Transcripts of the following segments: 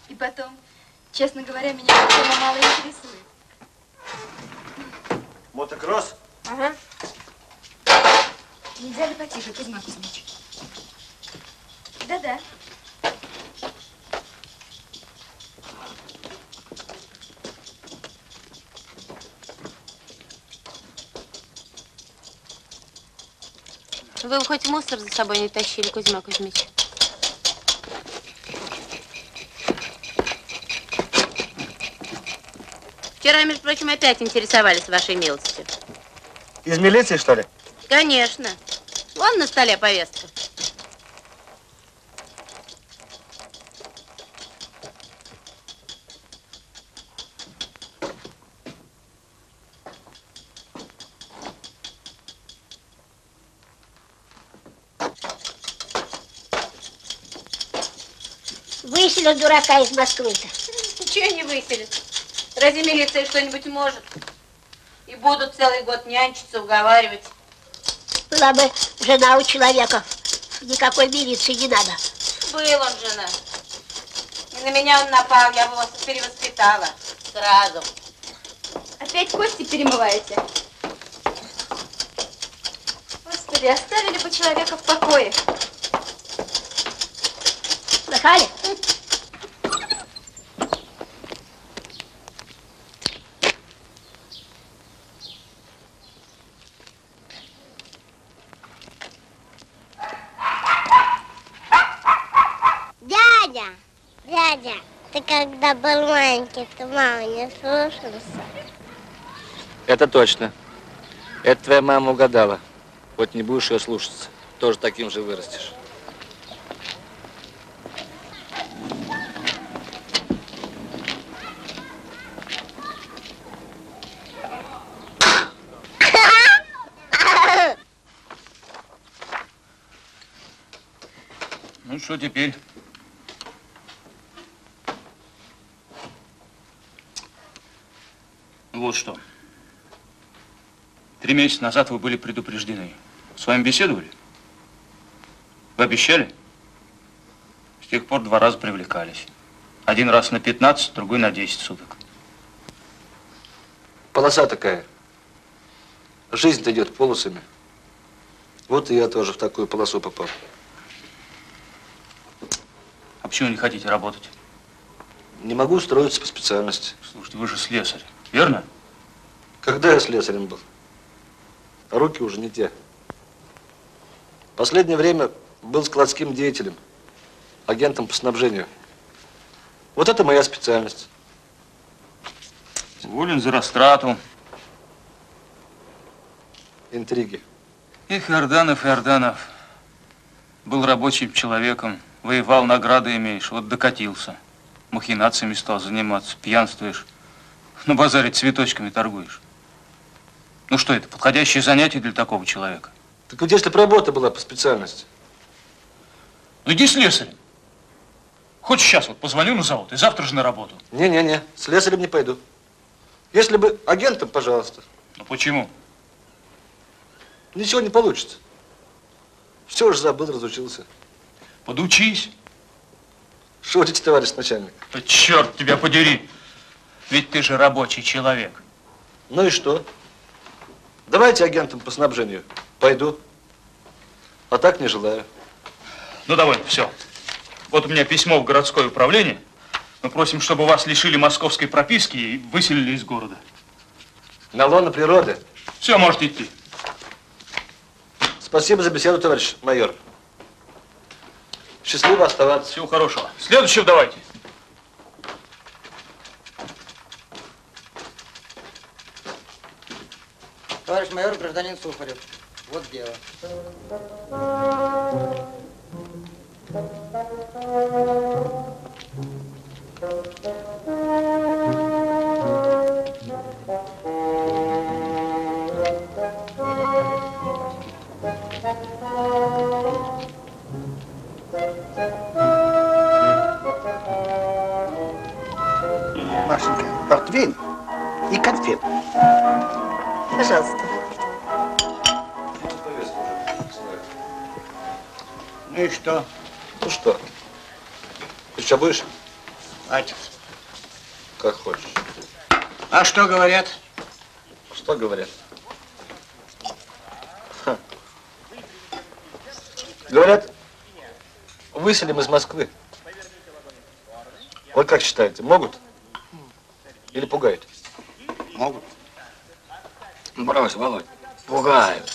И потом, честно говоря, меня эта тема мало интересует. Мотокросс? Ага. Нельзя ли потише, Кузьма Кузьмич? Да-да. Вы хоть мусор за собой не тащили, Кузьма Кузьмич? Вчера, между прочим, опять интересовались вашей милостью. Из милиции, что ли? Конечно. Вон на столе повестка. Выселят дурака из Москвы-то. Ничего не выселят. Разве милиция что-нибудь может? И будут целый год нянчиться, уговаривать. Была бы жена у человека, никакой милиции не надо. Был он жена. И на меня он напал, я его перевоспитала. Сразу. Опять кости перемываете? Господи, оставили бы человека в покое. Слыхали? Дядя, ты когда был маленький, ты маму не слушался? Это точно. Это твоя мама угадала. Вот не будешь ее слушаться, тоже таким же вырастешь. Ну, что теперь? Вот что. 3 месяца назад вы были предупреждены. С вами беседовали? Вы обещали? С тех пор 2 раза привлекались. Один раз на 15, другой на 10 суток. Полоса такая. Жизнь-то идет полосами. Вот и я тоже в такую полосу попал. А почему не хотите работать? Не могу устроиться по специальности. Слушайте, вы же слесарь, верно? Когда я слесарем был? Руки уже не те. Последнее время был складским деятелем, агентом по снабжению. Вот это моя специальность. Уволен за растрату. Интриги. Эх, Иорданов, Иорданов. Был рабочим человеком, воевал, награды имеешь, вот докатился. Махинациями стал заниматься, пьянствуешь. На базаре цветочками торгуешь. Ну что это, подходящее занятие для такого человека? Так вот если бы работа была по специальности. Ну иди слесарем. Хочешь сейчас вот позвоню на завод и завтра же на работу? Не-не-не, слесарем не пойду. Если бы агентом, пожалуйста. Ну почему? Ничего не получится. Все уже забыл, разучился. Подучись. Шутите, товарищ начальник. Да черт тебя подери. Ведь ты же рабочий человек. Ну и что? Давайте агентом по снабжению. Пойду. А так не желаю. Ну давай, все. Вот у меня письмо в городское управление. Мы просим, чтобы вас лишили московской прописки и выселили из города. На лоно природы. Все, можете идти. Спасибо за беседу, товарищ майор. Счастливо оставаться. Всего хорошего. Следующего давайте. Товарищ майор, гражданин Сухарев. Вот дело. Машенька, портвейн и конфет. Пожалуйста. Ну и что? Ну что? Ты что будешь? Хватит. Как хочешь. А что говорят? Что говорят? Ха. Говорят, выселим из Москвы. Вот как считаете, могут? Или пугают? Могут. Брось, Володь, пугают.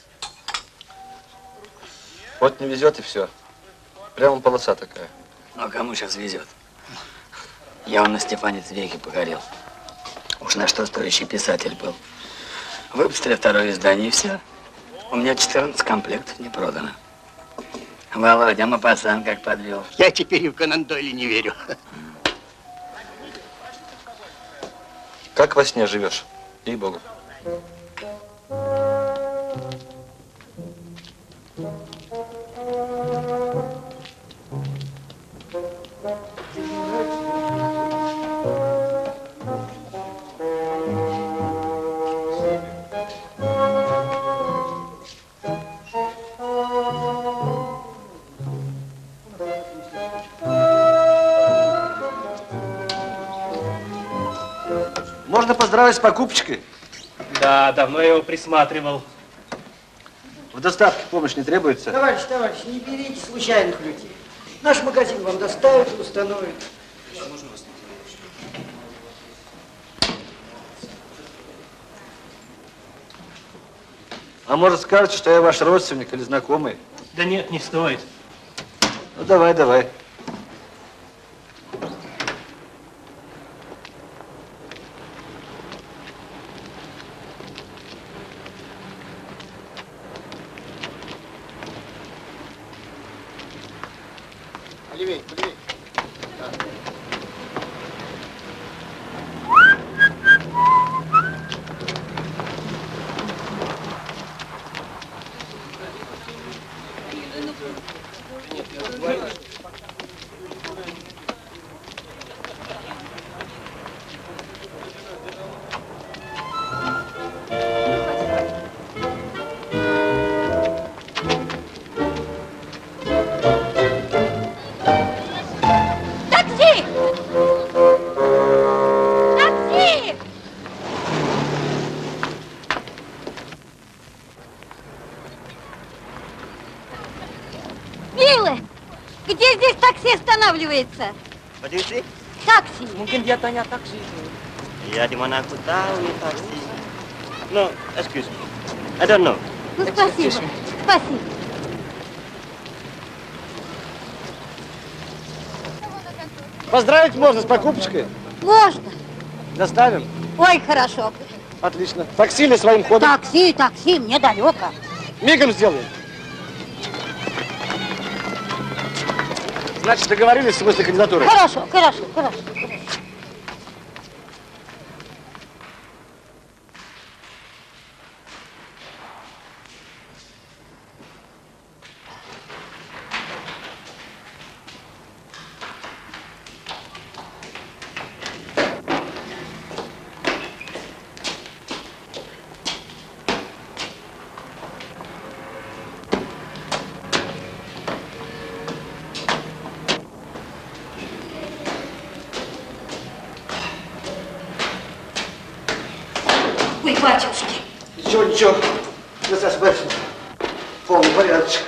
Вот не везет и все. Прямо полоса такая. Ну, а кому сейчас везет? Я он на Стефанец веки погорел. Уж на что стоящий писатель был. Выпустили второе издание, и все. У меня 14 комплектов не продано. Володя, пацан как подвел. Я теперь и в Конан Дойля не верю. Как во сне живешь? Ей-богу. Можно поздравить с покупочкой? Да, давно я его присматривал. В доставке помощь не требуется? Товарищ, не берите случайных людей. Наш магазин вам доставят и установят. А может скажете, что я ваш родственник или знакомый? Да нет, не стоит. Ну давай, давай. Левей, левей. Такси! Такси! Милый, где здесь такси останавливается? What do you say? Такси. Mungkin dia tanya taksi. Ya, di mana aku tahu ini taksi. No, excuse me. I don't know. Ну, спасибо. Спасибо. Поздравить можно с покупочкой? Можно. Доставим? Ой, хорошо. Отлично. Такси или своим ходом? Такси, мне далеко. Мигом сделаем. Значит, договорились в смысле кандидатуры? Хорошо. Ой, батюшки. Ничего. Достаточно. Полный порядочек.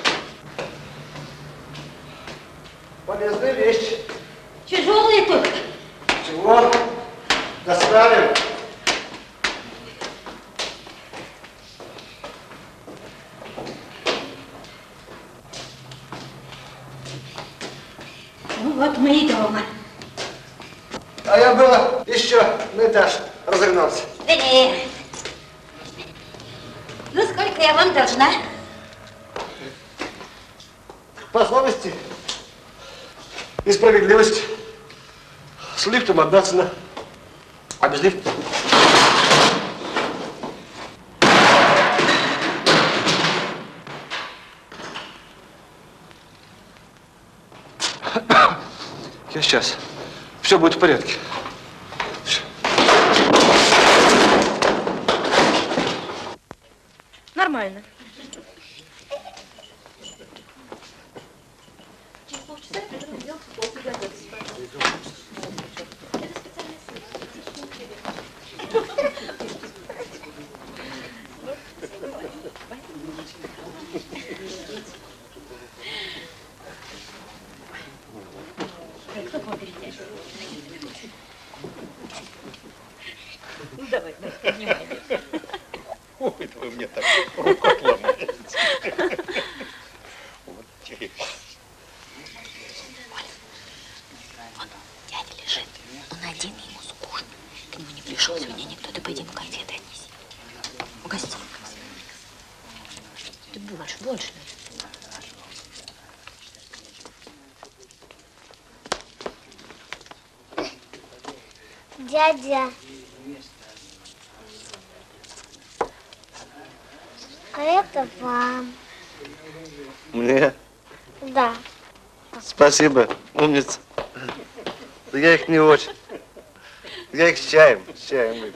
Полезная вещь. Тяжелые только. Чего? Доставим. Ну вот мы и дома. А я было еще на этаж разогнался. Да нет. Ну, сколько я вам должна? По совести и справедливости. С лифтом одна цена, а без лифта. Я сейчас. Все будет в порядке. Нормально. кто к вам перейдет? Ну, давай, поднимай. Ой, это вы мне так руку отломаете. Вот тебе. Вот дядя лежит, он один, ему скучно. К нему не пришел сегодня никто, ты пойди ему конфеты отнеси. Угости. Ты больше. Дядя, а это вам. Мне? Да. Спасибо, умница. Да я их не очень. Я их с чаем выпью.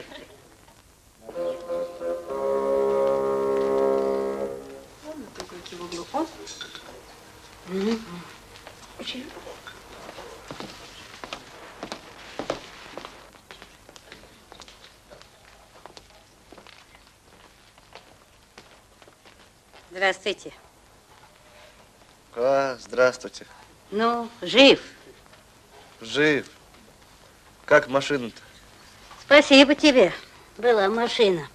Здравствуйте. Здравствуйте. Ну, жив? Жив. Как машина-то? Спасибо тебе. Была машина.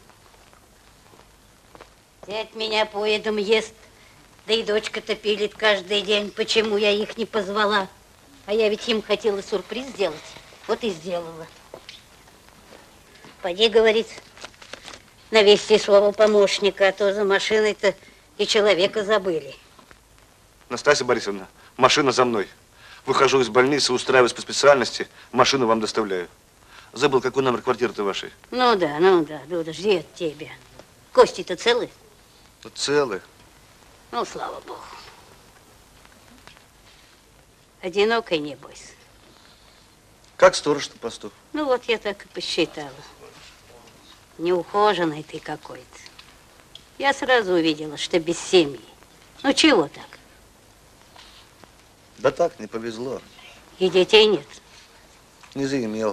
Дядь меня поедом ест, да и дочка-то пилит каждый день. Почему я их не позвала? А я ведь им хотела сюрприз сделать. Вот и сделала. Поди, говорит, навести своего помощника, а то за машиной-то и человека забыли. Настасья Борисовна, машина за мной. Выхожу из больницы, устраиваюсь по специальности, машину вам доставляю. Забыл, какой номер квартиры-то вашей? Ну да, Дуда, жди от тебя. Кости-то целы? Целы. Ну, слава богу. Одинокой не бойся. Как сторож на посту? Ну вот я так и посчитала. Неухоженный ты какой-то. Я сразу увидела, что без семьи. Ну чего так? Да так, не повезло. И детей нет? Не заимел.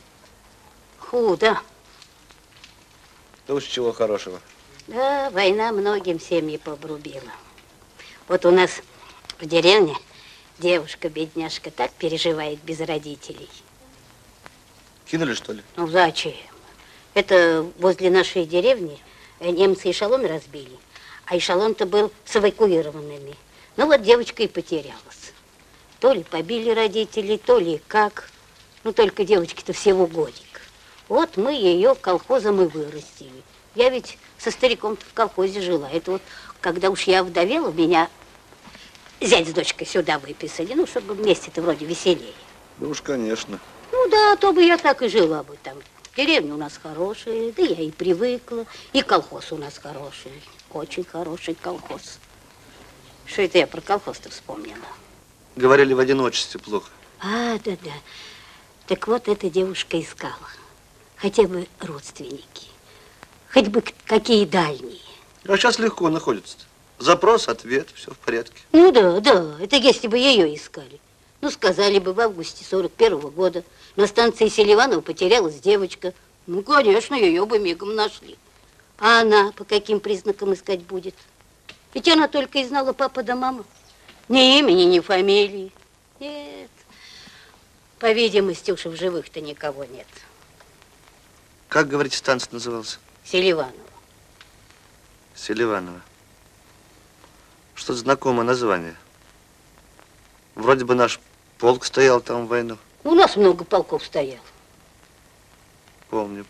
Худо. Да уж чего хорошего. Да, война многим семьи побрубила. Вот у нас в деревне девушка-бедняжка так переживает без родителей. Кинули, что ли? Ну зачем? Это возле нашей деревни немцы эшелон разбили, а эшелон-то был с эвакуированными. Ну вот девочка и потерялась. То ли побили родителей, то ли как. Ну только девочке-то всего годик. Вот мы ее колхозом и вырастили. Я ведь со стариком-то в колхозе жила. Это вот, когда уж я вдовела, меня зять с дочкой сюда выписали. Ну, чтобы вместе-то вроде веселее. Да уж, конечно. Ну да, то бы я так и жила бы там. Деревня у нас хорошая, да я и привыкла. И колхоз у нас хороший. Очень хороший колхоз. Что это я про колхоз-то вспомнила? Говорили, в одиночестве плохо. А, да. Так вот, эта девушка искала. Хотя бы родственники. Хоть бы какие дальние. А сейчас легко находится-то. Запрос, ответ, все в порядке. Ну да, это если бы ее искали. Ну, сказали бы в августе 41-го года на станции Селиванова потерялась девочка. Ну, конечно, ее бы мигом нашли. А она по каким признакам искать будет? Ведь она только и знала папа да мама. Ни имени, ни фамилии. Нет. По видимости, уж и в живых-то никого нет. Как, говорите, станция называлась? Селиванова. Селиванова. Что-то знакомое название. Вроде бы наш полк стоял там в войну. У нас много полков стояло. Помню.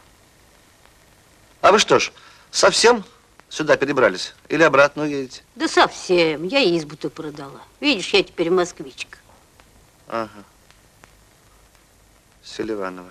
А вы что ж, совсем сюда перебрались? Или обратно уедете? Да совсем. Я избу-то продала. Видишь, я теперь москвичка. Ага. Селиванова.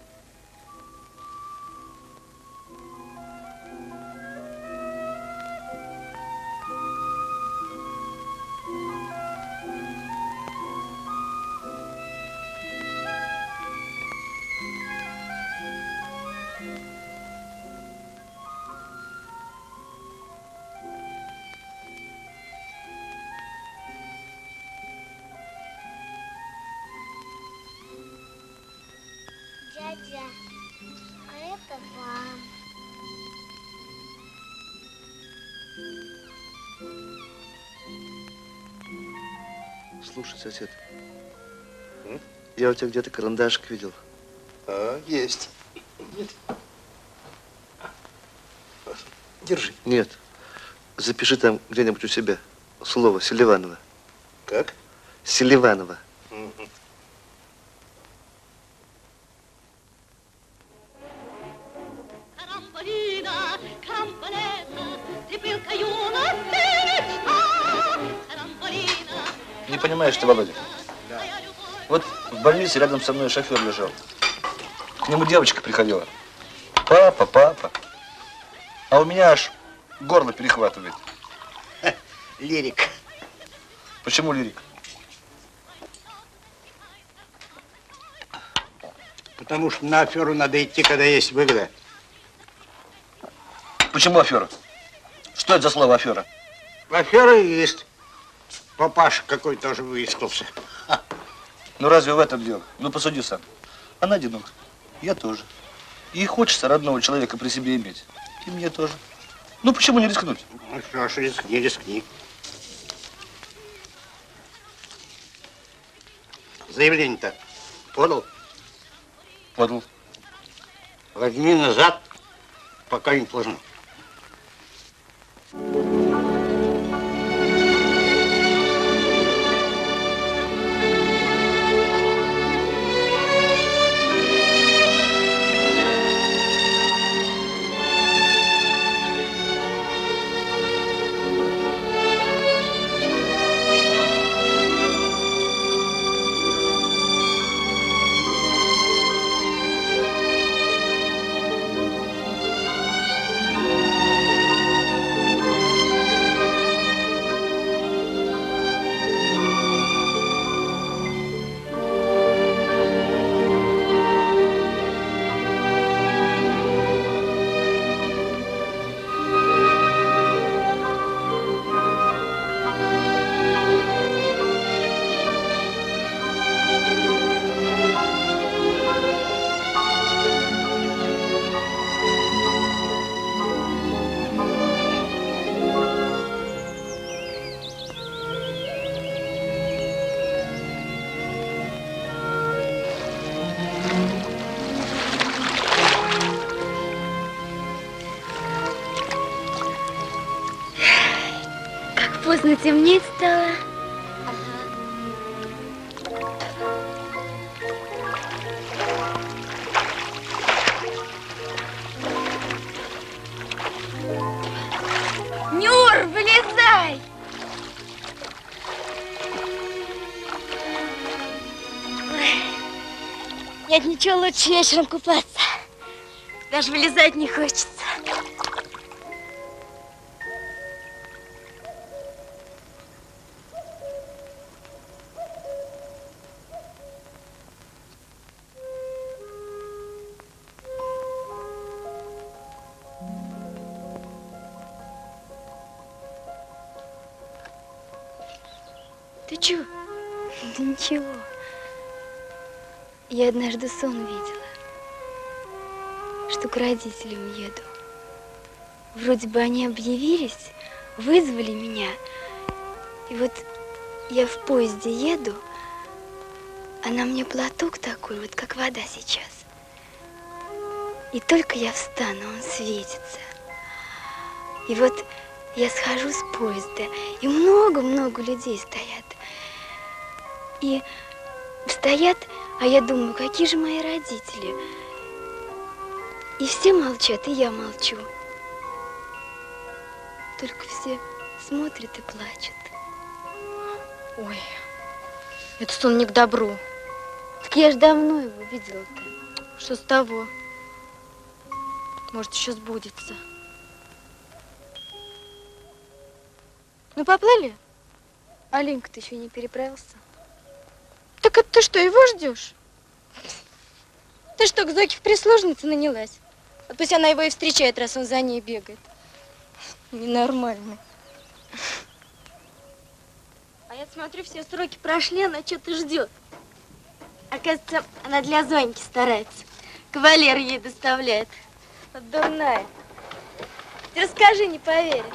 Дядя, а это вам. Слушай, сосед, Я у тебя где-то карандашик видел. А, есть. Нет. Держи. Нет. Запиши там где-нибудь у себя слово Селиванова. Как? Селиванова. Не понимаешь ты, Володя? Да. Вот в больнице рядом со мной шофер лежал. К нему девочка приходила. Папа, папа. А у меня аж горло перехватывает. Лирик. Почему лирик? Потому что на аферу надо идти, когда есть выгода. Почему афера? Что это за слово афера? Афера есть. Папаша какой тоже выискался. Ну разве в этом дело? Ну посуди сам. Она одинока. Я тоже. Ей хочется родного человека при себе иметь. И мне тоже. Ну почему не рискнуть? Ну что ж, рискни, рискни. Заявление-то подал? Подал. Возьми назад, пока не поздно. Поздно темнеть стало. Нюр, вылезай! Нет ничего лучше вечером купаться. Даже вылезать не хочется. Ты чё? Да ничего. Я однажды сон видела, что к родителям еду. Вроде бы они объявились, вызвали меня. И вот я в поезде еду, а на мне платок такой, вот как вода сейчас. И только я встану, он светится. И вот я схожу с поезда, и много-много людей стоят. И стоят, а я думаю, какие же мои родители. И все молчат, и я молчу. Только все смотрят и плачут. Ой, это сон не к добру. Так я ж давно его видела-то. Что с того? Может, еще сбудется. Ну, поплыли? А Ленька-то еще не переправился. Так это ты что, его ждешь? Ты что, к Зойке в прислужнице нанялась? А пусть она его и встречает, раз он за ней бегает. Ненормальный. А я смотрю, все сроки прошли, она что-то ждет. Оказывается, она для Зоньки старается. Кавалер ей доставляет. Вот дурная. Ты расскажи, не поверит.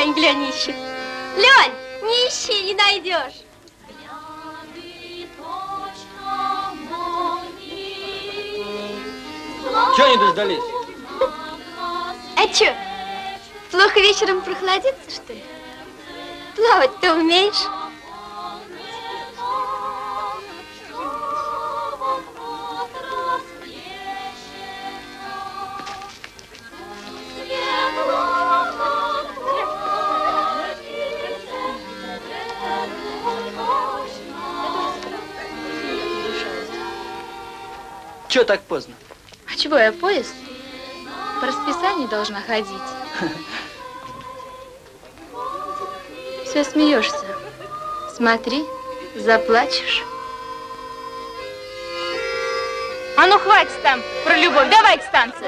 Лень, глянь, ищет. Лень, не ищи, не найдешь. Чего не дождались? А чё, плохо вечером прохладиться, что ли? Плавать ты умеешь? Чего так поздно? А чего я поезд? По расписанию должна ходить. Все смеешься. Смотри, заплачешь. А ну хватит там про любовь, давай к станции.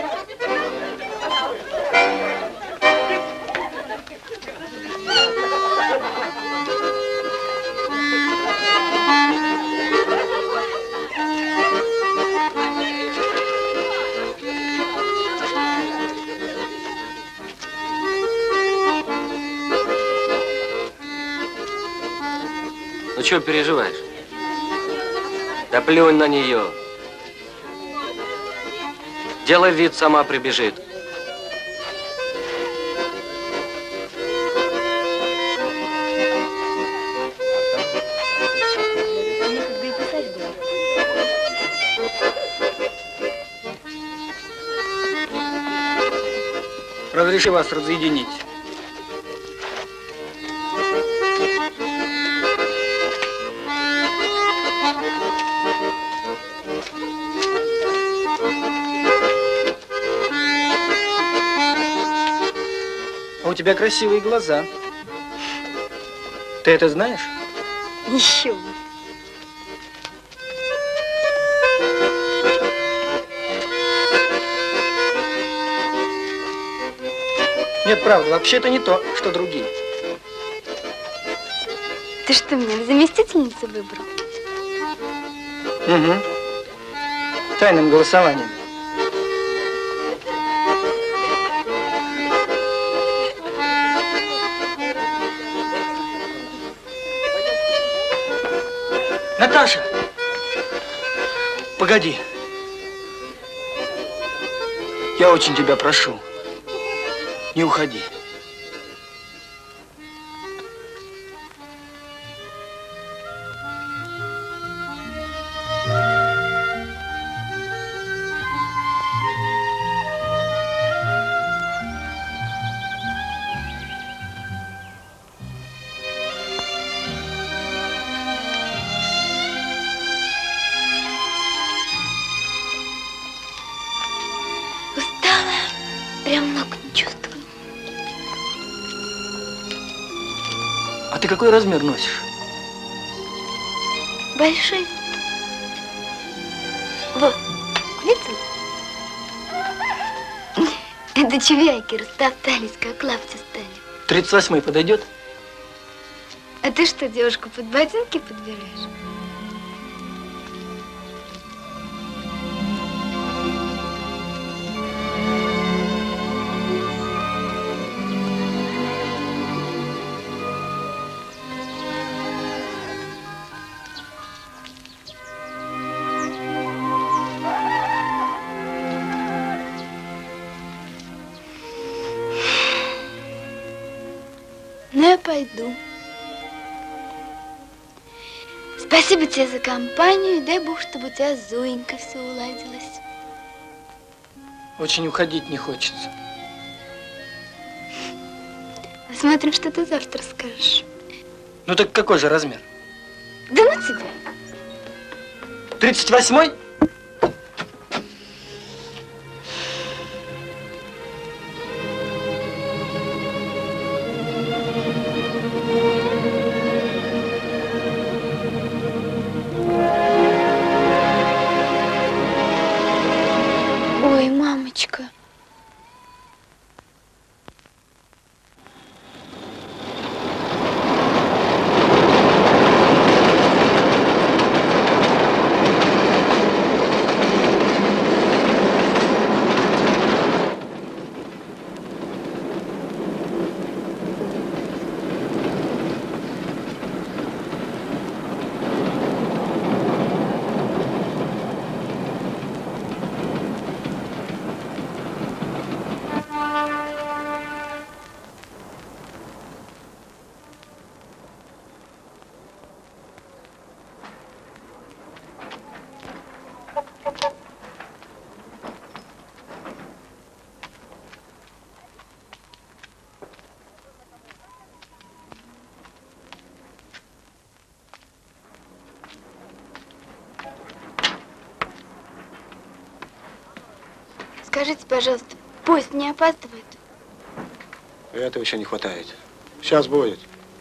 Ну чего переживаешь? Да плюнь на нее. Делай вид, сама прибежит. Разреши вас разъединить. А у тебя красивые глаза. Ты это знаешь? Еще бы. Нет, правда, вообще это не то, что другие. Ты что, меня в заместительницу выбрал? Угу. Тайным голосованием. Наташа! Погоди. Я очень тебя прошу. Не уходи. Прям ног не чувствую. А ты какой размер носишь? Большой. Вот, видел? Это чувяки растоптались, как лапти стали. 38-й подойдет? А ты что, девушку под ботинки подбираешь? Ну, я пойду. Спасибо тебе за компанию, и дай Бог, чтобы у тебя с Зоенькой все уладилось. Очень уходить не хочется. Посмотрим, что ты завтра скажешь. Ну так какой же размер? Да ну тебя. 38-й? Ой, мамочка. скажите, пожалуйста, поезд не опаздывает? Этого еще не хватает. Сейчас будет.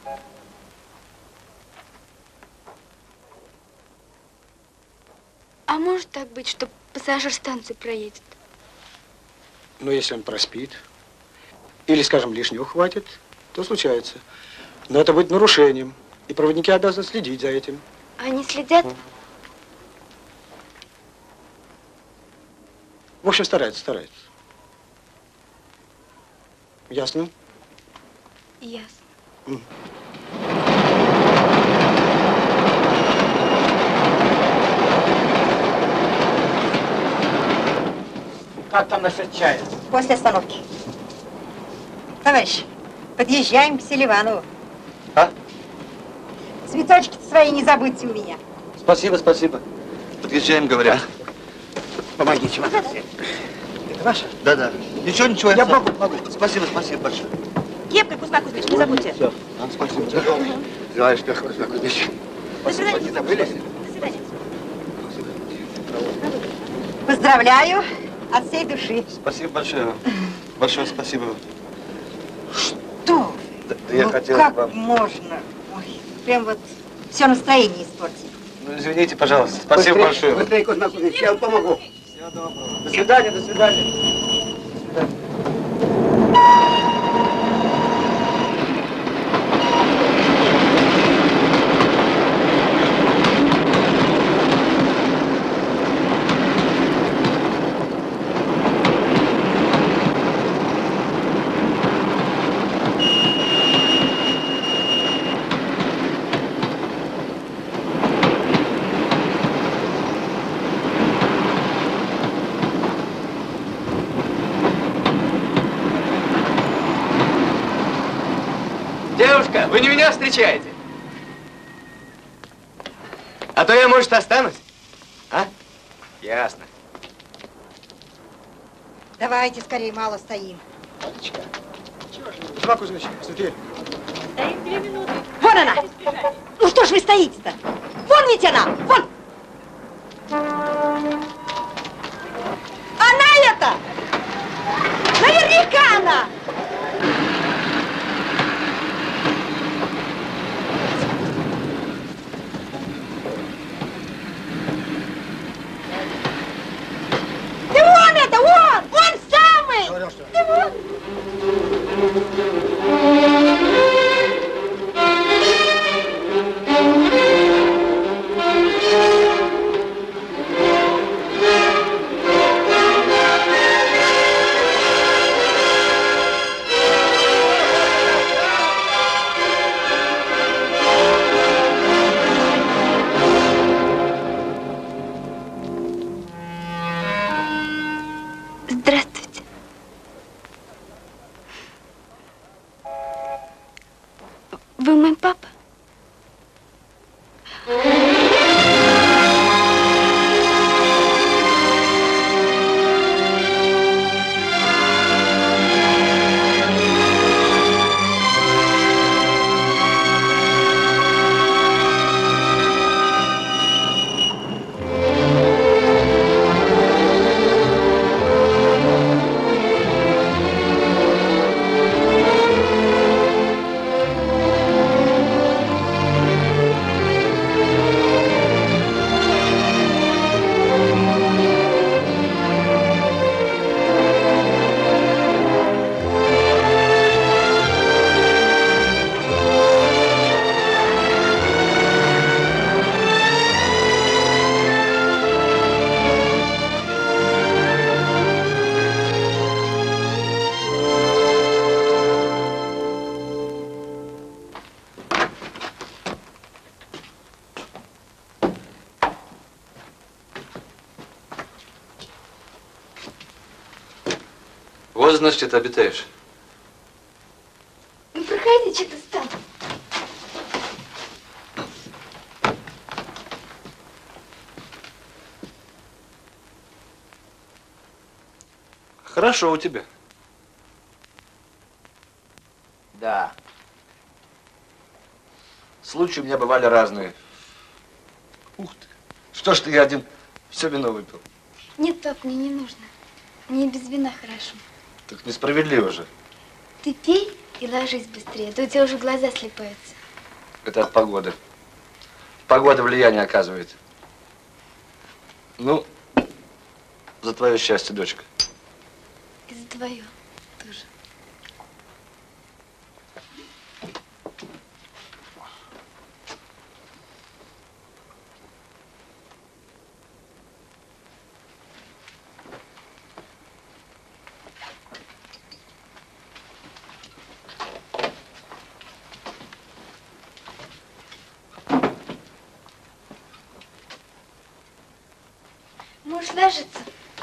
А может так быть, что пассажир станцию проедет? Но если он проспит, или, скажем, лишнего хватит, то случается. Но это будет нарушением, и проводники обязаны следить за этим. Они следят? В общем, стараются. Ясно? Ясно. Как там насчет чая? После остановки. Товарищ, подъезжаем к Селиванову. А? Цветочки-то свои не забудьте у меня. Спасибо. Подъезжаем, говорят. Помогите вам. Это ваша? Да. Ничего. Я могу. Спасибо большое. Кепка, Кузьма Кузьмич, не забудьте. Все, спасибо. Желаю успеха, Кузьма Кузьмич. До свидания. Не забыли? До свидания. Поздравляю от всей души. Спасибо большое вам. Большое спасибо вам. Что? Да я хотел как вам... можно? Ой, прям вот все настроение испортить. Ну, извините, пожалуйста. Спасибо большое. Быстрее, Кузьма Кузьмич, я вам помогу. Всего доброго. До свидания. Девушка, вы не меня встречаете? А то я, может, останусь? А? Ясно. Давайте скорее, мало стоим. Кузьма Кузьмич, смотри. Стоим 2 минуты. Вон она! Ну что ж вы стоите-то? Вон ведь она! Вон! Она это! Наверняка она! Ты вон это! Вон! Он самый! Ты вон! Здравствуйте. Вы мой папа? Вот, значит, ты обитаешь. Ну, проходи, что ты стал? Хорошо у тебя. Да. Случаи у меня бывали разные. Ух ты. Что ж ты, я один все вино выпил. Нет, пап, мне не нужно. Мне без вина хорошо. Так несправедливо же. Ты пей и ложись быстрее, а то у тебя уже глаза слипаются. Это от погоды. Погода влияние оказывает. Ну, за твое счастье, дочка. И за твое тоже. Можешь ложиться.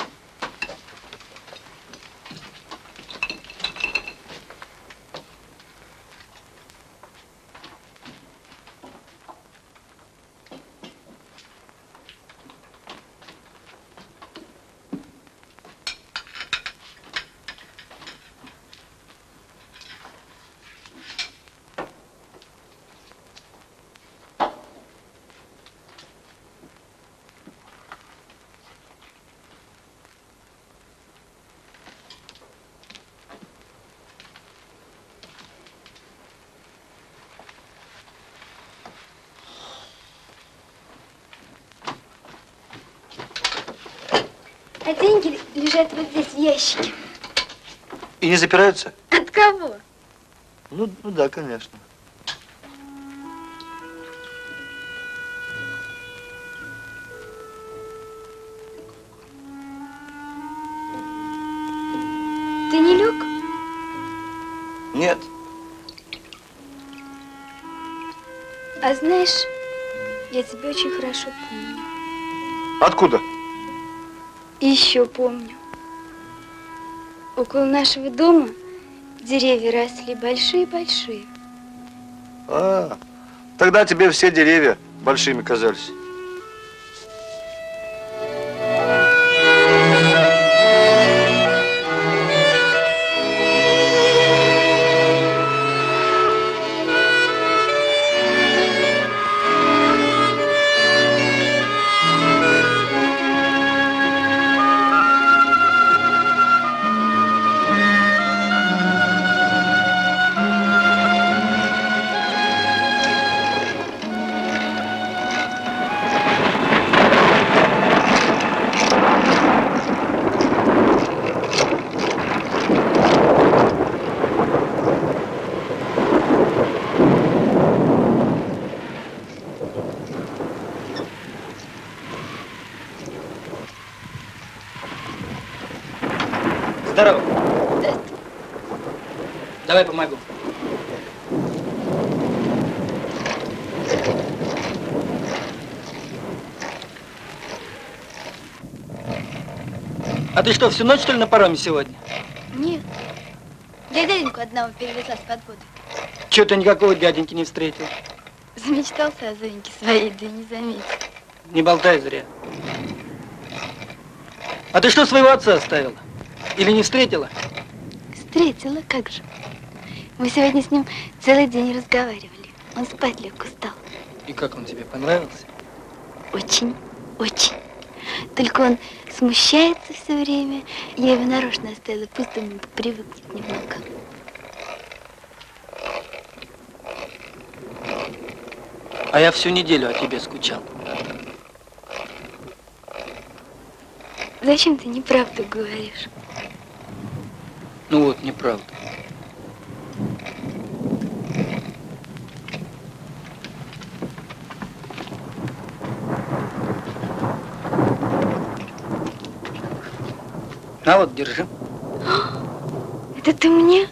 А деньги лежат вот здесь, в ящике. И не запираются? От кого? Ну да, конечно. Ты не лег? Нет. А знаешь, я тебя очень хорошо помню. Откуда? И еще помню. Около нашего дома деревья росли большие-большие. А, тогда тебе все деревья большими казались. Здорово. Давай помогу. А ты что, всю ночь, что ли, на пароме сегодня? Нет. Я дяденьку одного перевезла с подводой. Чего ты никакого дяденьки не встретил? Замечтался о Зоеньке своей, да и не заметил. Не болтай зря. А ты что, своего отца оставила? Или не встретила? Встретила, как же. Мы сегодня с ним целый день разговаривали. Он спать лег, устал. И как он тебе, понравился? Очень, очень. Только он смущается все время. Я его нарочно оставила, пусть он привыкнет немного. А я всю неделю о тебе скучал. Зачем ты неправду говоришь? Ну вот, неправда. На вот, держи. Это ты мне?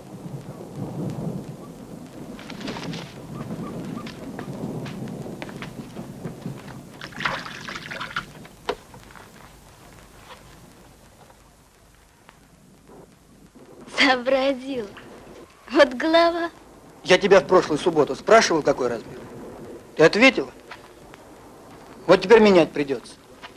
Сообразил. Вот голова. Я тебя в прошлую субботу спрашивал, какой размер. Ты ответила? Вот теперь менять придется.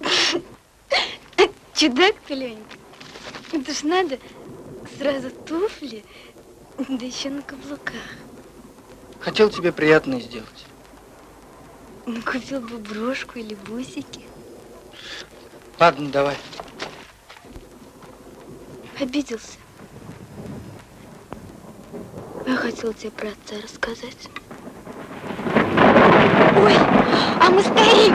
Чудак ты, Ленька. Это ж надо сразу туфли, да еще на каблуках. Хотел тебе приятное сделать. Ну, купил бы брошку или бусики. Ладно, давай. Обиделся. Я хотела тебе про отца рассказать. Ой, а мы стоим!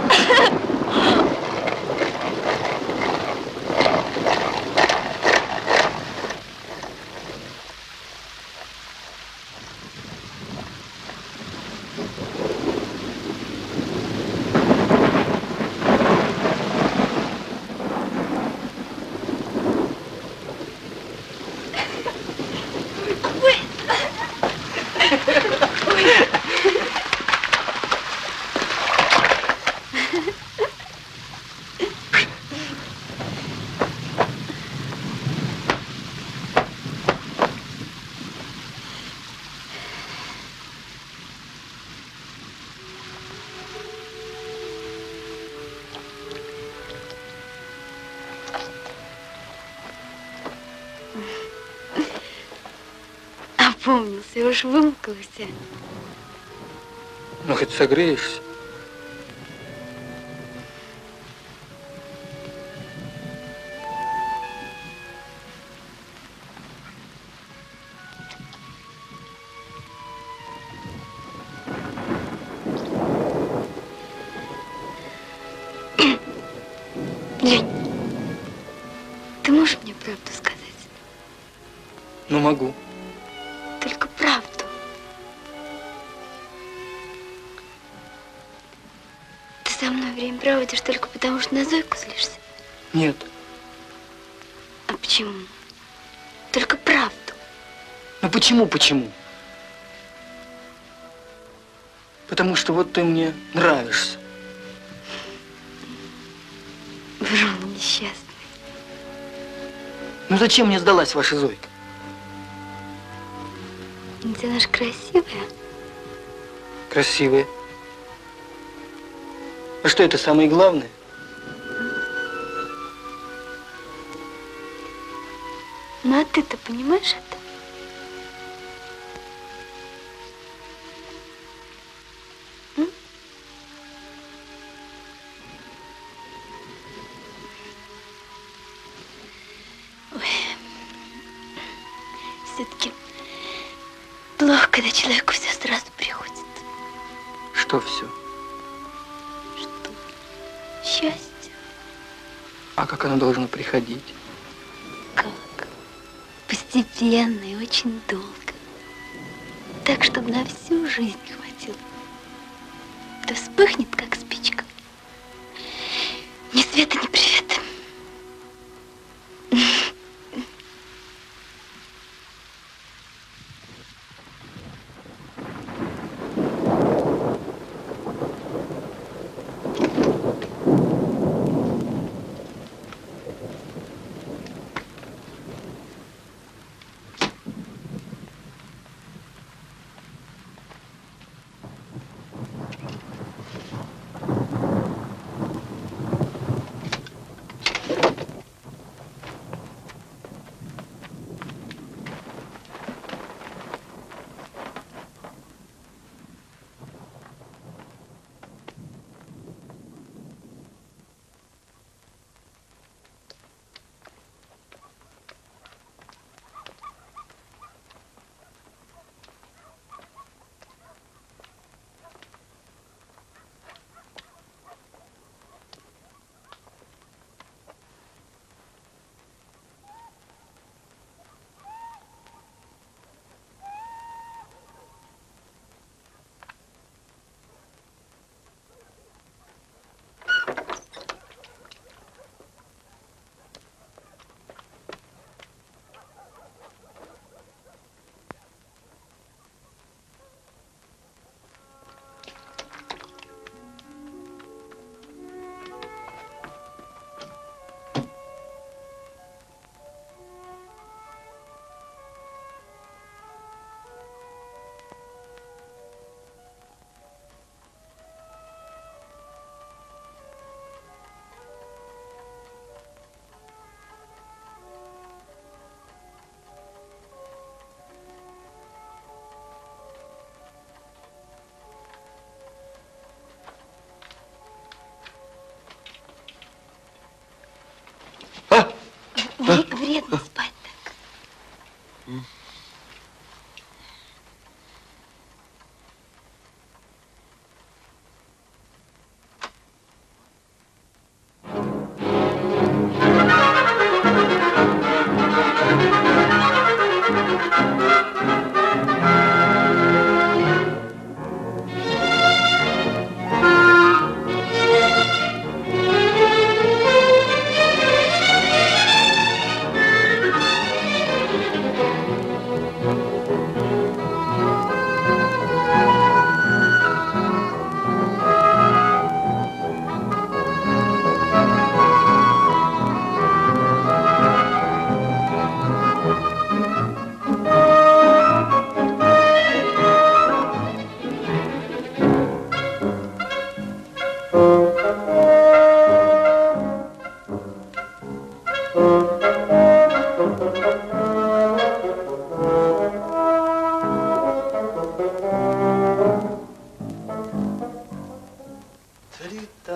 Опомнился, я уж вымокался. Ну, хоть согреешься. Лень, ты можешь мне правду сказать? Ну, могу. Только правду. Ты со мной время проводишь только потому, что на Зойку злишься? Нет. А почему? Только правду. Ну, почему? Потому что вот ты мне нравишься. Врун несчастный. Ну, зачем мне сдалась ваша Зойка? Ты наша красивая. Красивая. А что, это самое главное? Ну, а ты-то понимаешь это? Все-таки плохо, когда человеку все сразу приходит. Что все? Счастье. А как оно должно приходить? Как? Постепенно и очень долго. Так, чтобы на всю жизнь хватило. Да вспыхнет, как спичка. Ни света, ни привета.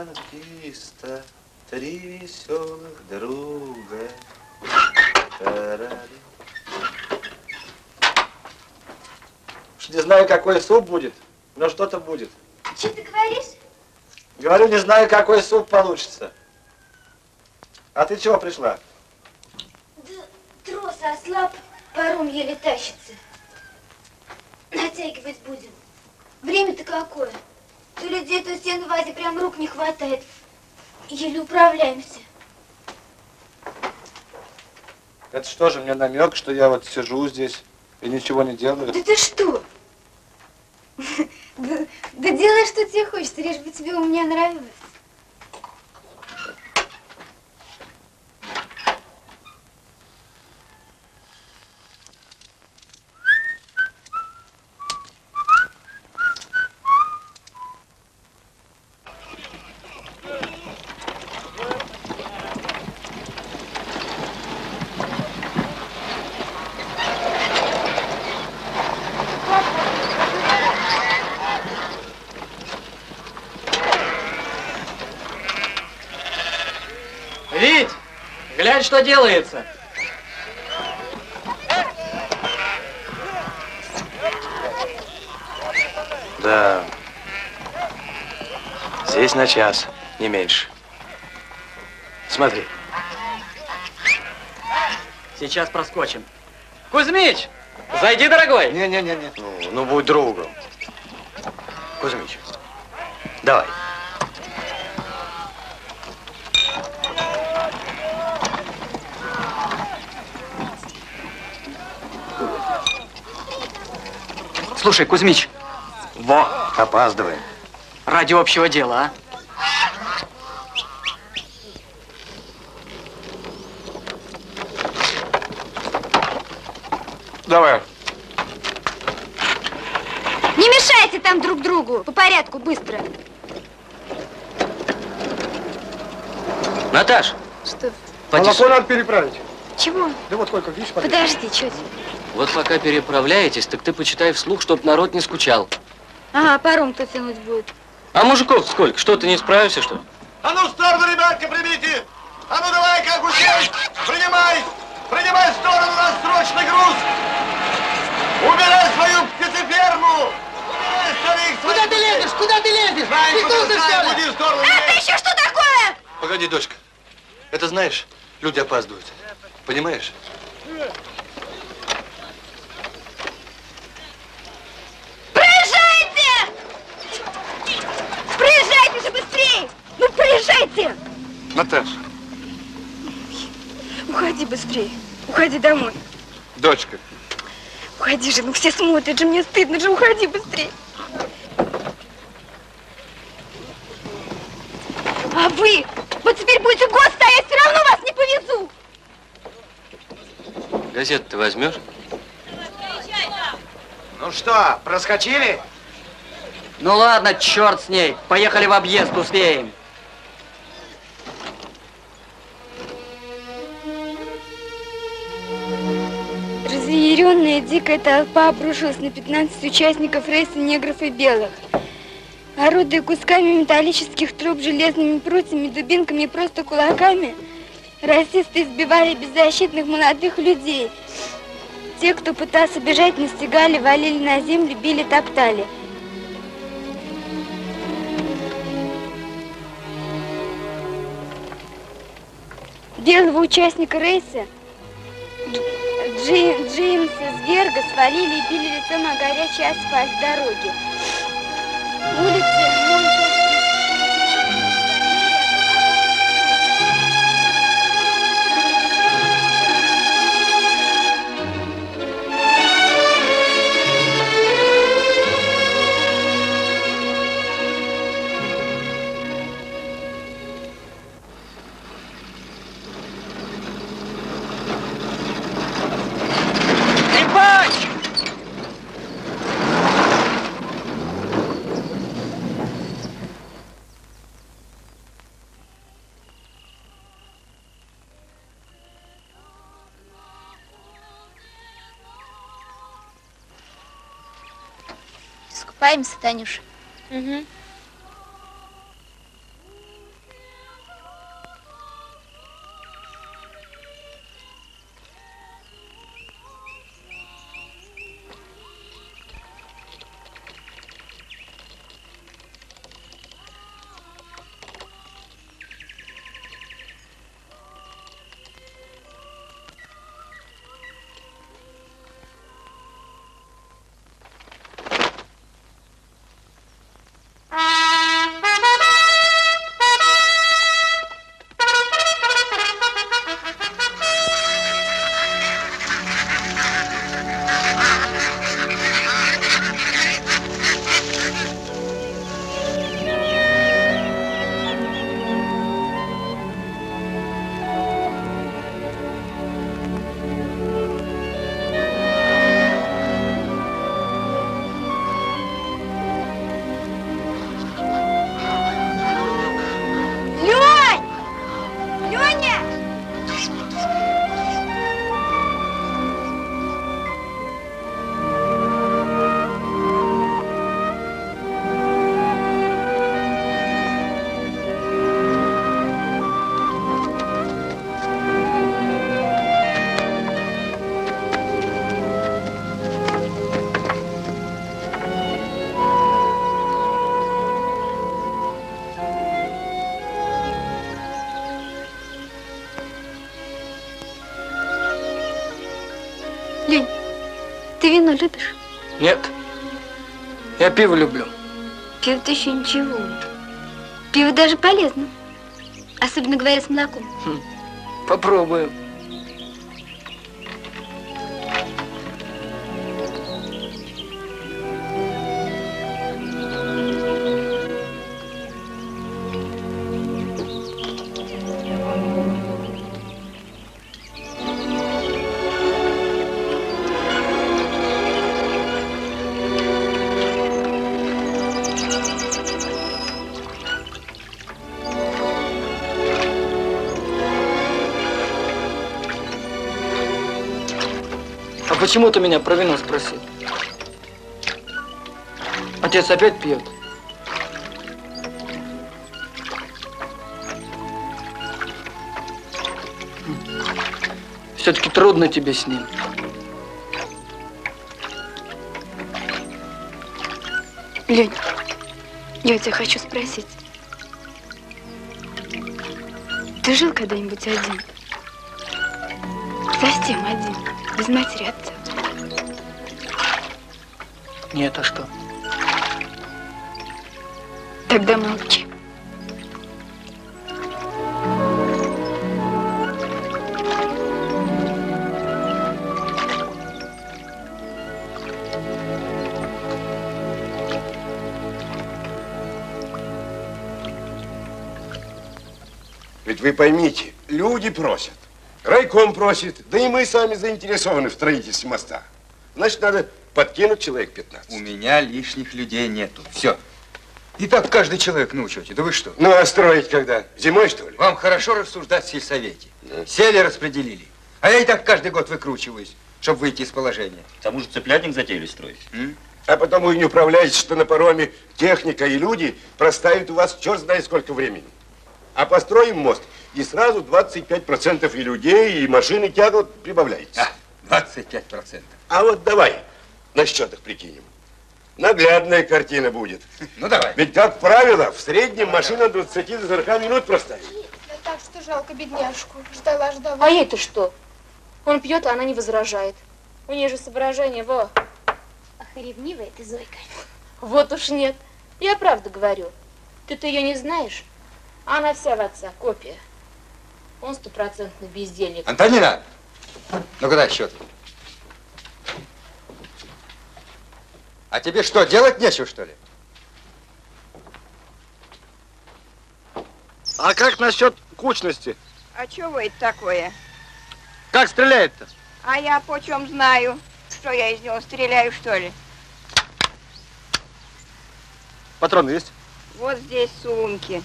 Танкиста, три веселых друга. Не знаю, какой суп будет, но что-то будет. Что ты говоришь? Говорю, не знаю, какой суп получится. А ты чего пришла? Да трос ослаб, паром еле тащится. Натягивать будем. Время-то какое? То людей, то стены Вазе прям рук не хватает. Еле управляемся. Это что же, мне намек, что я вот сижу здесь и ничего не делаю? Да ты что? Да делай, что тебе хочется, лишь бы тебе у меня нравилось. Вить, глянь, что делается. Да. Здесь на час, не меньше. Смотри. Сейчас проскочим. Кузьмич, зайди, дорогой. Не. Ну, будь другом. Кузьмич, давай. Слушай, Кузьмич. Во, опаздываем. Ради общего дела, а? Давай. Не мешайте там друг другу. По порядку, быстро. Наташ. Что? Молоко надо переправить. Чего? Да вот сколько, видишь, подъезд. Подожди, что тебе? Вот пока переправляетесь, так ты почитай вслух, чтоб народ не скучал. Ага, паром кто тянуть будет? А мужиков сколько? Что, ты не справишься, что ли? А ну, в сторону, ребятка, примите! А ну, давай, как учесть! Принимай! Принимай в сторону, у нас срочный груз! Убирай свою птицеферму! Убирай своих! Куда ты лезешь? Куда ты лезешь? Фигнулся, что ли? Уйди в сторону! Это еще что такое? Погоди, дочка. Это знаешь, люди опаздывают. Понимаешь? Проезжайте! Проезжайте же быстрее! Ну, проезжайте! Наташ. Уходи быстрее. Уходи домой. Дочка. Уходи же, ну все смотрят же, мне стыдно же, уходи быстрее. А вы? Вот теперь будете год стоять, все равно вас не повезу. Газету ты возьмешь? Ну что, проскочили? Ну ладно, черт с ней. Поехали в объезд, успеем. Разъяренная дикая толпа обрушилась на 15 участников рейса негров и белых. Орудуя кусками металлических труб, железными прутьями, дубинками и просто кулаками, расисты избивали беззащитных молодых людей. Те, кто пытался бежать, настигали, валили на землю, били, топтали. Белого участника рейса Джеймса Зверга свалили и били лицом о горячий асфальт дороги. Улицы Искупаемся, Танюша. Угу. Ты вино любишь? Нет. Я пиво люблю. Пиво-то еще ничего. Пиво даже полезно. Особенно, говорят, с молоком. Попробуем. Почему ты меня про вино спросил? Отец опять пьет? Все-таки трудно тебе с ним. Лень, я у тебя хочу спросить. Ты жил когда-нибудь один? Совсем один, без матери, отца? Нет, а что? Тогда молчи. Ведь вы поймите, люди просят, райком просит, да и мы сами заинтересованы в строительстве моста. Значит, надо подкинуть человек 15. У меня лишних людей нету. Все. И так каждый человек на учете. Да вы что? Ну, а строить когда? Зимой, что ли? Вам хорошо рассуждать в сельсовете. Сели, распределили. А я и так каждый год выкручиваюсь, чтобы выйти из положения. К тому же цыплятник затеяли строить. А потом вы не управляете, что на пароме техника и люди проставят у вас черт знает сколько времени. А построим мост, и сразу 25% и людей, и машины тяга прибавляется. 25%. А вот давай на счетах прикинем. Наглядная картина будет. Ну, давай. Ведь, как правило, в среднем машина 20 до 40 минут проставит. Да так что жалко бедняжку. Ждала. А ей-то что? Он пьет, а она не возражает. У нее же соображение, во. Ах, ревнивая ты, Зойка. Вот уж нет. Я правду говорю. Ты-то ее не знаешь, а она вся в отца, копия. Он стопроцентный бездельник. Антонина! Ну-ка дай счет. А тебе что, делать нечего, что ли? А как насчет кучности? А чего это такое? Как стреляет-то? А я почем знаю, что я из него стреляю, что ли? Патроны есть? Вот здесь сумки.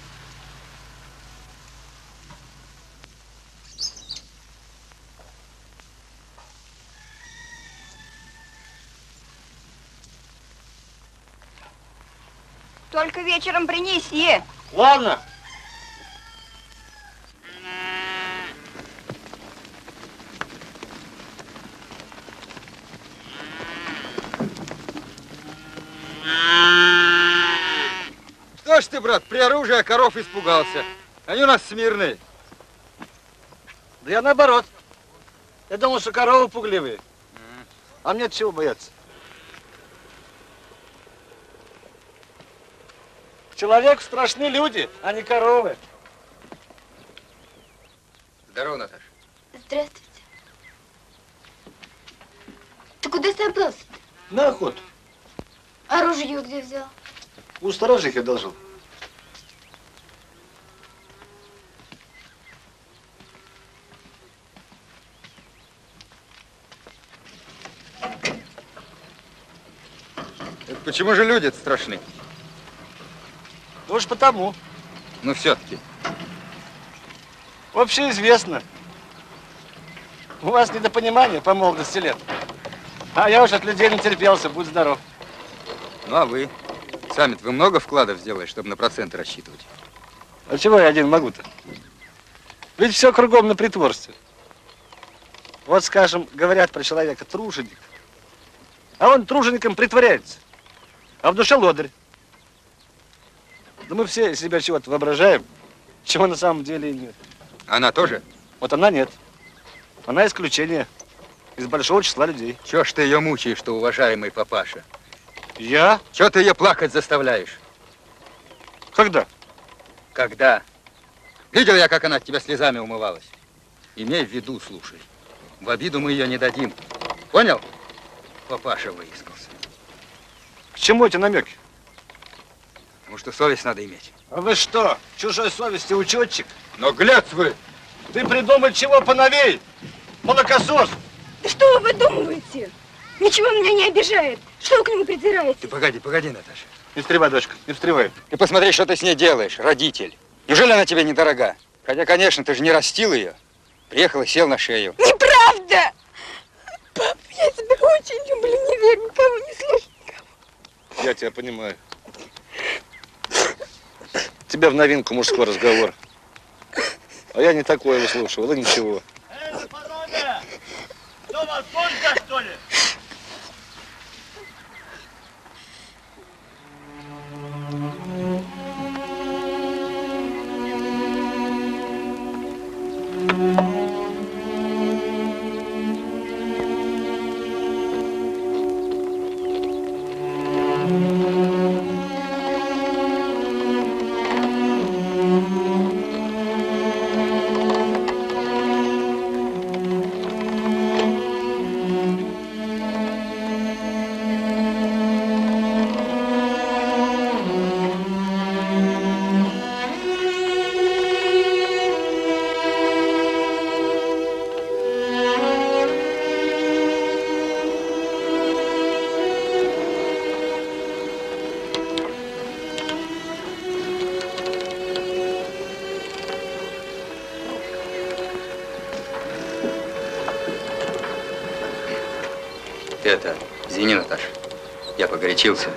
Только вечером принеси. Ладно. Что ж ты, брат, при оружии коров испугался? Они у нас смирные. Да я наоборот. Я думал, что коровы пугливые. А мне чего бояться? Человеку страшны люди, а не коровы. Здорово, Наташа. Здравствуйте. Ты куда собрался? На охоту. Оружие где взял? У сторожих я должен. Это почему же люди страшны? Ну уж потому. Ну все-таки. Вообще известно. У вас недопонимание по молодости лет. А я уж от людей не терпелся, будь здоров. Ну а вы? Сами-то вы много вкладов сделали, чтобы на проценты рассчитывать? А чего я один могу-то? Ведь все кругом на притворстве. Вот, скажем, говорят про человека труженик. А он тружеником притворяется. А в душе лодырь. Да мы все из себя чего-то воображаем, чего на самом деле и нет. Она тоже? Вот она нет. Она исключение. из большого числа людей. Чего ж ты ее мучаешь-то, уважаемый папаша? Я? Чего ты ее плакать заставляешь? Когда? Когда? Видел я, как она от тебя слезами умывалась. Имей в виду, слушай. В обиду мы ее не дадим. Понял? Папаша выискался. К чему эти намеки? Потому что совесть надо иметь. А вы что, чужой совести учетчик? Но глядь вы! Ты придумай чего поновей! Молокосос! Да что вы выдумываете? Ничего меня не обижает. Что вы к нему придираетесь? Ты погоди, Наташа. Не встревай, дочка, не встревай. Ты посмотри, что ты с ней делаешь, родитель. Неужели она тебе недорога? Хотя, конечно, ты же не растил ее. Приехал и сел на шею. Неправда! Пап, я тебя очень люблю, не верь никому, не слушай никого. Я тебя понимаю. Тебе в новинку мужской разговор. А я не такое выслушивал, и ничего. Что вас только, что ли? Это, извини, Наташа, я погорячился.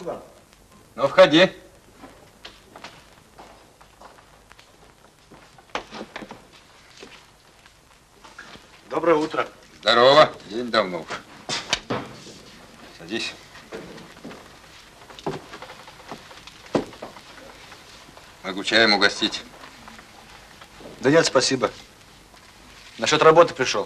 вам. Ну, входи. Доброе утро. Здорово. День давно уж. Садись. Могу чаем угостить. Да нет, спасибо. Насчет работы пришел.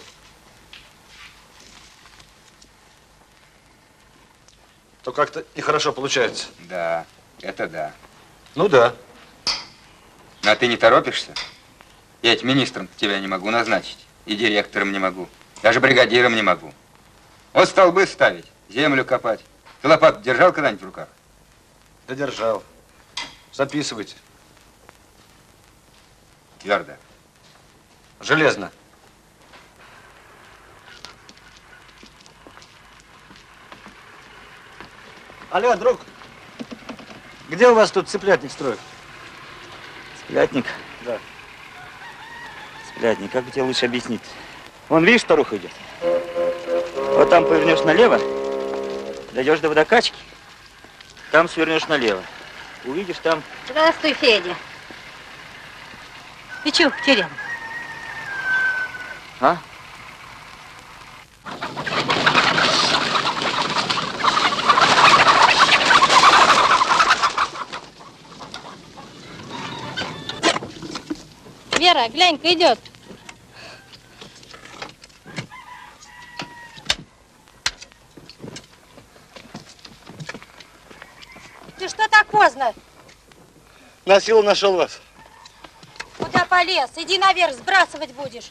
То как-то нехорошо получается. Да, это да. Ну да. А ты не торопишься? Я ведь министром тебя не могу назначить. И директором не могу. Даже бригадиром не могу. Вот столбы ставить, землю копать. Ты лопату держал когда-нибудь в руках? Да держал. Записывайте. Твердо. Железно. Алло, друг. Где у вас тут цыплятник строят? Цыплятник? Да. Цыплятник, как бы тебе лучше объяснить? Вон, видишь, старуха идет? Вот там повернешь налево, дойдешь до водокачки, там свернешь налево. Увидишь там... Здравствуй, Федя. Ты чего потерял? А? Вера, глянь-ка, идет. Ты что так поздно? На силу нашел вас. Куда полез? Иди наверх, сбрасывать будешь.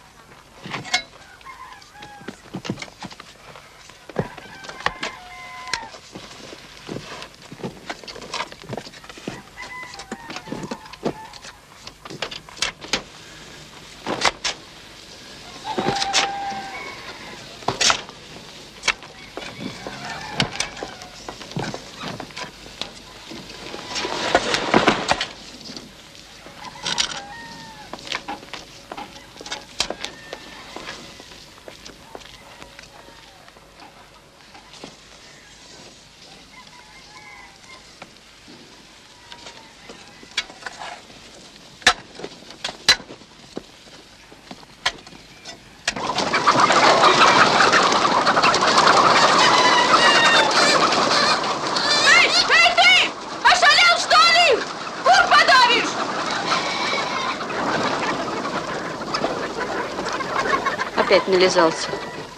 Опять нализался.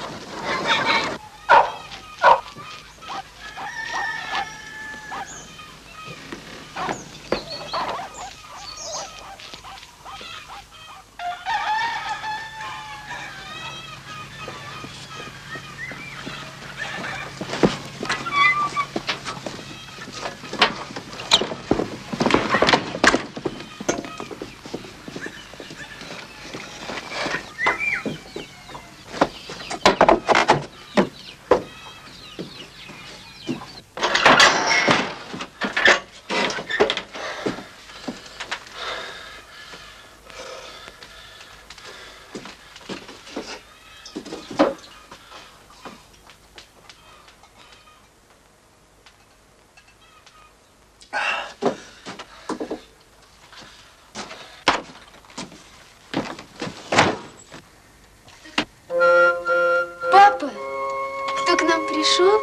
Папа, кто к нам пришел?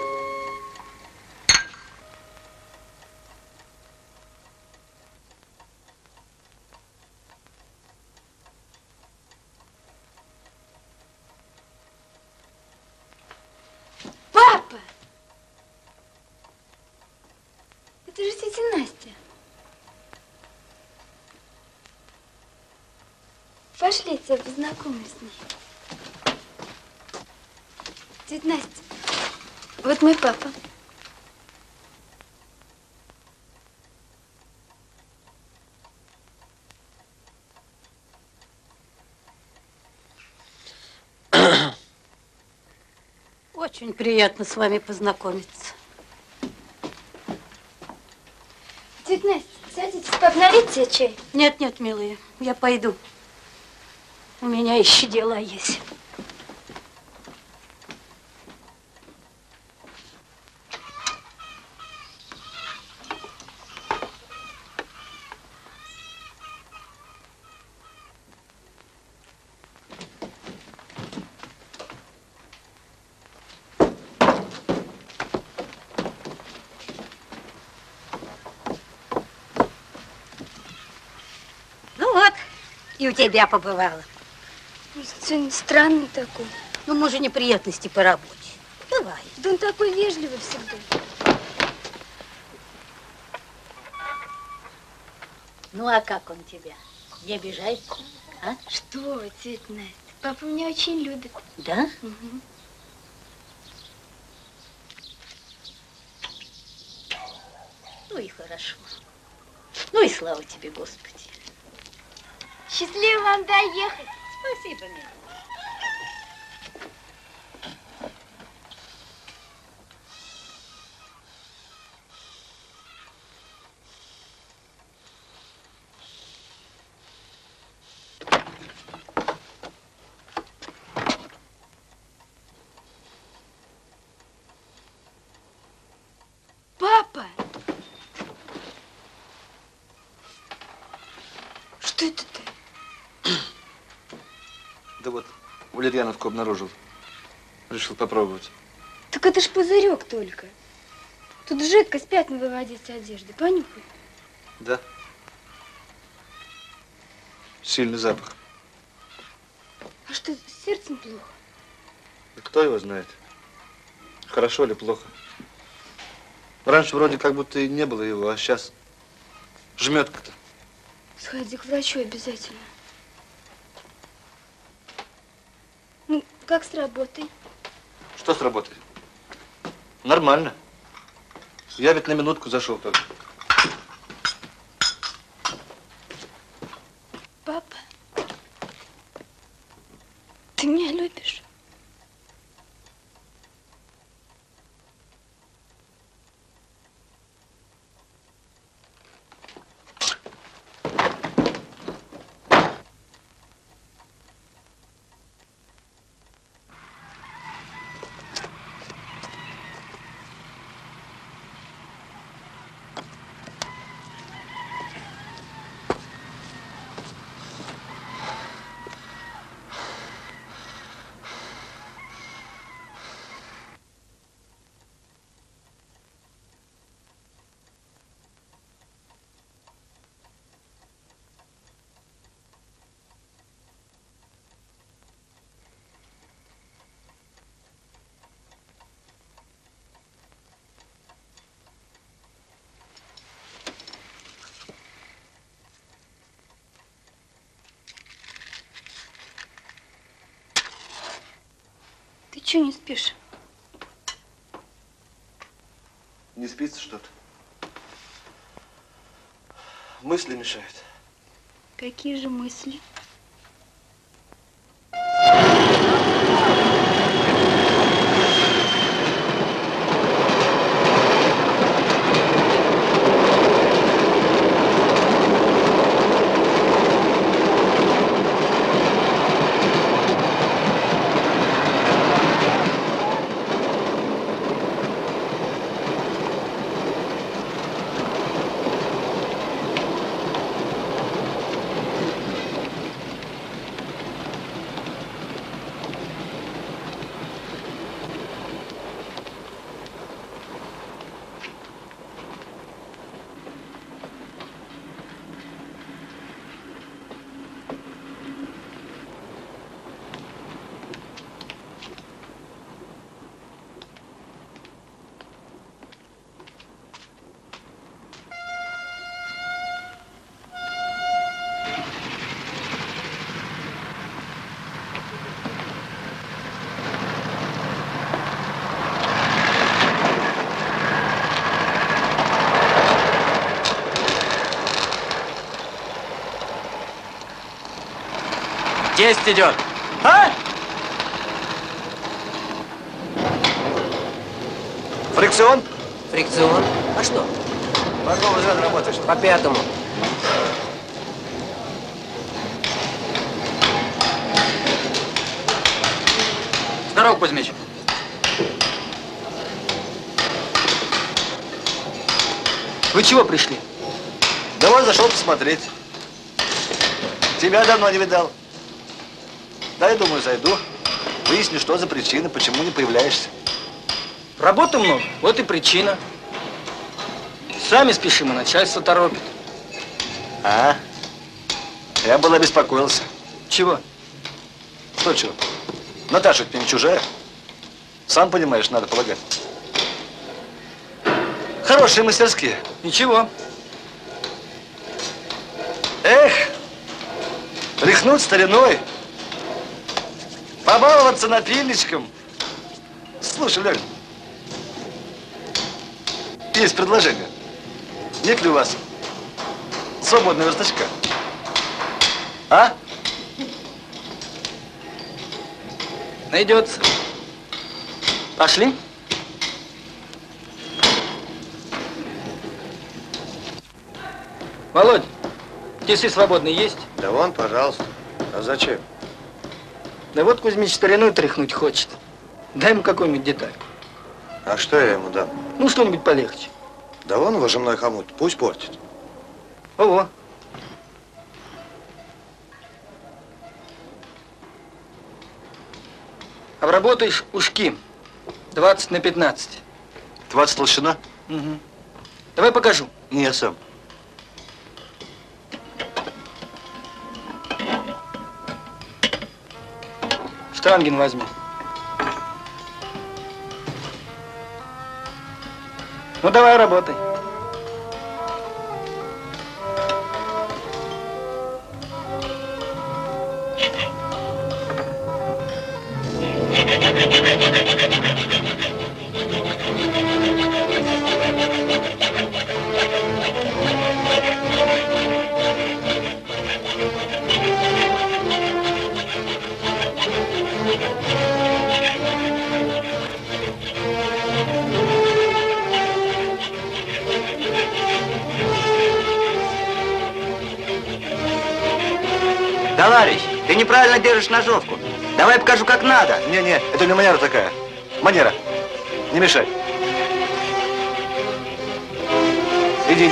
Папа! Это же тетя Настя. Пошли, я тебя познакомлю с ней. Тетя Настя, вот мой папа. Очень приятно с вами познакомиться. Тетя Настя, садитесь, пап, налить тебе чай? Нет, нет, милые, я пойду. У меня еще дела есть. и у тебя побывала. Сегодня странный такой. Ну, может, неприятности по работе. Давай. Да он такой вежливый всегда. Ну, а как он тебя? Не обижается? А? Что вы, тетя Настя? Папа меня очень любит. Да? Угу. Ну и хорошо. Ну и слава тебе, Господи. Счастливо вам доехать. Спасибо, милая. Папа! Что это ты? Да вот, валерьяновку обнаружил. Решил попробовать. Так это ж пузырек только. Тут жидкость пятна выводит с одежды. Понюхай. Да. Сильный запах. А что, с сердцем плохо? Да кто его знает? Хорошо или плохо? Раньше вроде как будто и не было его, а сейчас жмет как-то. Сходи к врачу обязательно. Ну, как с работой? Что с работой? Нормально. Я ведь на минутку зашел только. Папа, ты меня любишь? Ты чего не спишь? Не спится что-то. Мысли мешают. Какие же мысли? Тесть идет. А? Фрикцион? Фрикцион. А что? По какому разряду работаешь? По 5-му. Здорово, Кузьмич. Вы чего пришли? Да вот зашел посмотреть. Тебя давно не видал. Да, я думаю, зайду. Выясню, что за причина, почему не появляешься. Работы много, вот и причина. Сами спешим, и начальство торопит. А, Я был обеспокоился. Чего? Что чего? Наташа ведь мне не чужая. Сам понимаешь, надо полагать. Хорошие мастерские. Ничего. Эх, тряхнуть стариной, побаловаться напильничком. Слушай, Лёнь, есть предложение. Нет ли у вас свободного верстачка? А? Найдется. Пошли. Володь, часы свободные есть? Да вон, пожалуйста. А зачем? Да вот Кузьмич стариной тряхнуть хочет. Дай ему какую-нибудь деталь. А что я ему дам? Ну, что-нибудь полегче. Да вон выжимной хомут, пусть портит. Ого. Обработаешь ушки 20 на 15. 20 толщина? Угу. Давай покажу. Не, я сам. Штангин возьми. Ну, давай работай. Товарищ, ты неправильно держишь ножовку. Давай покажу, как надо. Не, это не манера такая. Манера. Не мешай. Иди.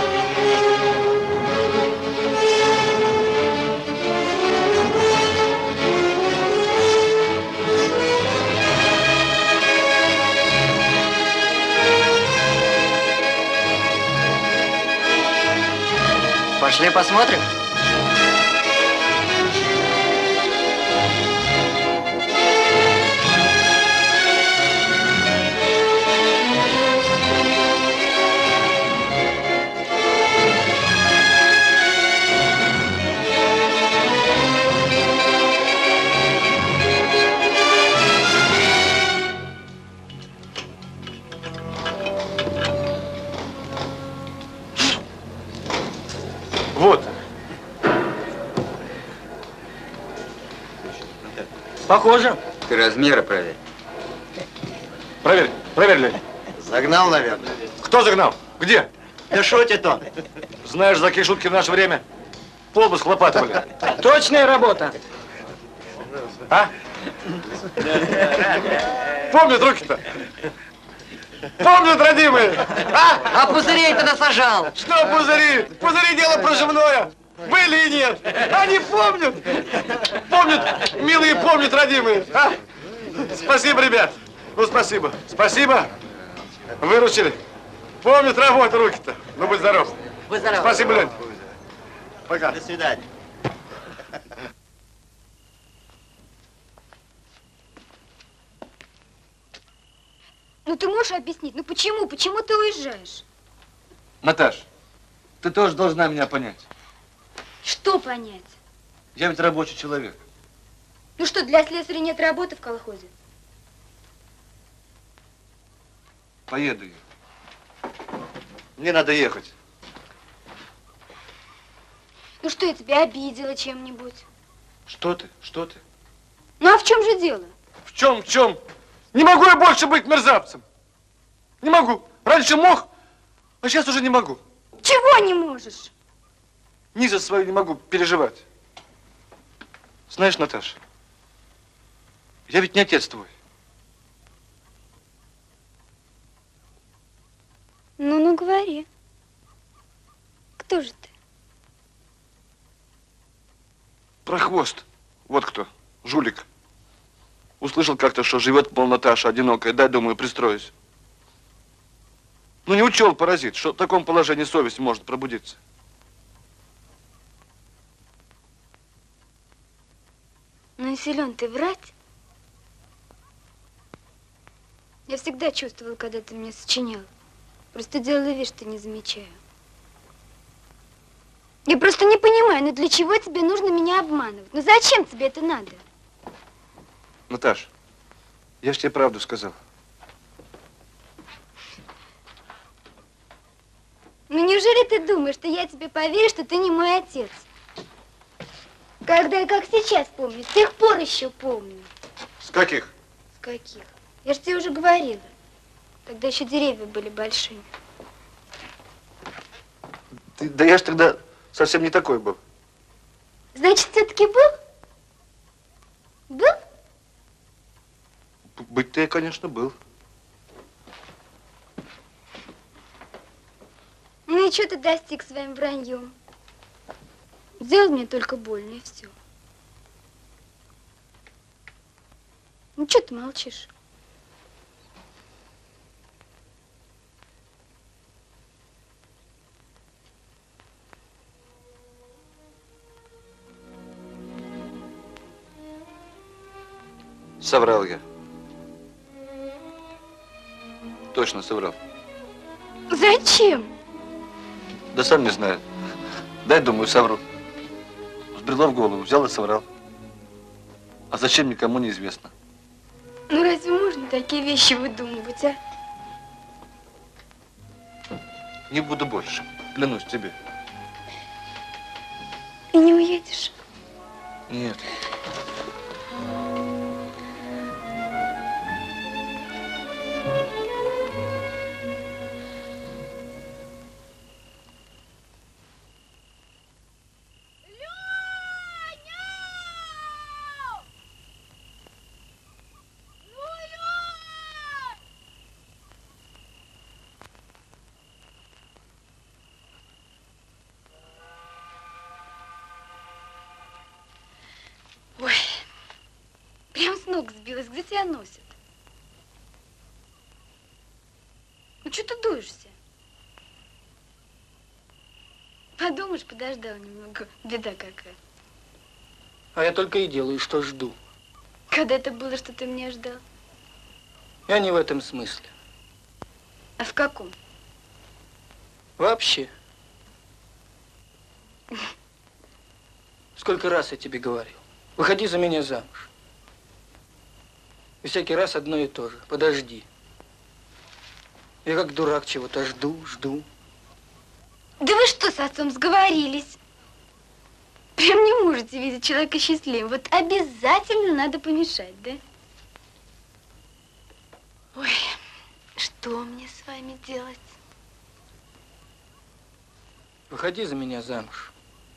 Пошли посмотрим. Вот. Похоже. Ты размеры проверь. Проверь, Лень. Загнал, наверное. Кто загнал? Где? Да шутит он. Знаешь, за какие шутки в наше время пол бы схлопатывали. Точная работа. А? Помнят руки-то? Помнят, родимые? А пузырей-то насажал. Что пузыри? Пузыри дело проживное. Были и нет. Они помнят. Помнят, милые помнят, родимые. А? Спасибо, ребят. Ну, спасибо. Спасибо. Выручили. Помнят работу руки-то. Ну, будь здоров. Будь здоров. Спасибо, Лень. Пока. До свидания. Ну ты можешь объяснить, ну почему ты уезжаешь? Наташ, ты тоже должна меня понять. Что понять? Я ведь рабочий человек. Ну что, для слесаря нет работы в колхозе? Поеду я. Мне надо ехать. Ну что, я тебя обидела чем-нибудь? Что ты? Что ты? Ну а в чем же дело? В чем? Не могу я больше быть мерзавцем. Не могу. Раньше мог, а сейчас уже не могу. Чего не можешь? Низость свою не могу переживать. Знаешь, Наташа, я ведь не отец твой. Ну, говори. Кто же ты? Прохвост. Вот кто. Жулик. Услышал как-то, что живет, мол, Наташа одинокая. Дай, думаю, пристроюсь. Ну, не учел, паразит, что в таком положении совесть может пробудиться. Ну и силен ты врать. Я всегда чувствовала, когда ты мне сочинял. Просто делала вид, что не замечаю. Я просто не понимаю, ну для чего тебе нужно меня обманывать? Ну зачем тебе это надо? Наташ, я ж тебе правду сказал. Ну неужели ты думаешь, что я тебе поверю, что ты не мой отец? Когда я как сейчас помню, с тех пор еще помню. С каких? С каких? Я же тебе уже говорила. Тогда еще деревья были большими. Да я ж тогда совсем не такой был. Значит, все-таки был? Был? Быть-то я, конечно, был. Ну и что ты достиг своим враньем? Сделал мне только больно, и все. Ну что ты молчишь? Соврал я. Точно соврал. Зачем? Да сам не знаю. Дай, думаю, совру. Взбрело в голову, взял и соврал. А зачем, никому не известно. Ну разве можно такие вещи выдумывать, а? Не буду больше, клянусь тебе. И не уедешь? Нет. Ой, прям с ног сбилась. Где тебя носят? Ну, что ты дуешься? Подумаешь, подождал немного. Беда какая. А я только и делаю, что жду. Когда это было, что ты меня ждал? Я не в этом смысле. А в каком? Вообще. Сколько раз я тебе говорил. Выходи за меня замуж. И всякий раз одно и то же. Подожди. Я как дурак чего-то жду. Да вы что, с отцом сговорились? Прям не можете видеть человека счастливым. Вот обязательно надо помешать, да? Ой, что мне с вами делать? Выходи за меня замуж.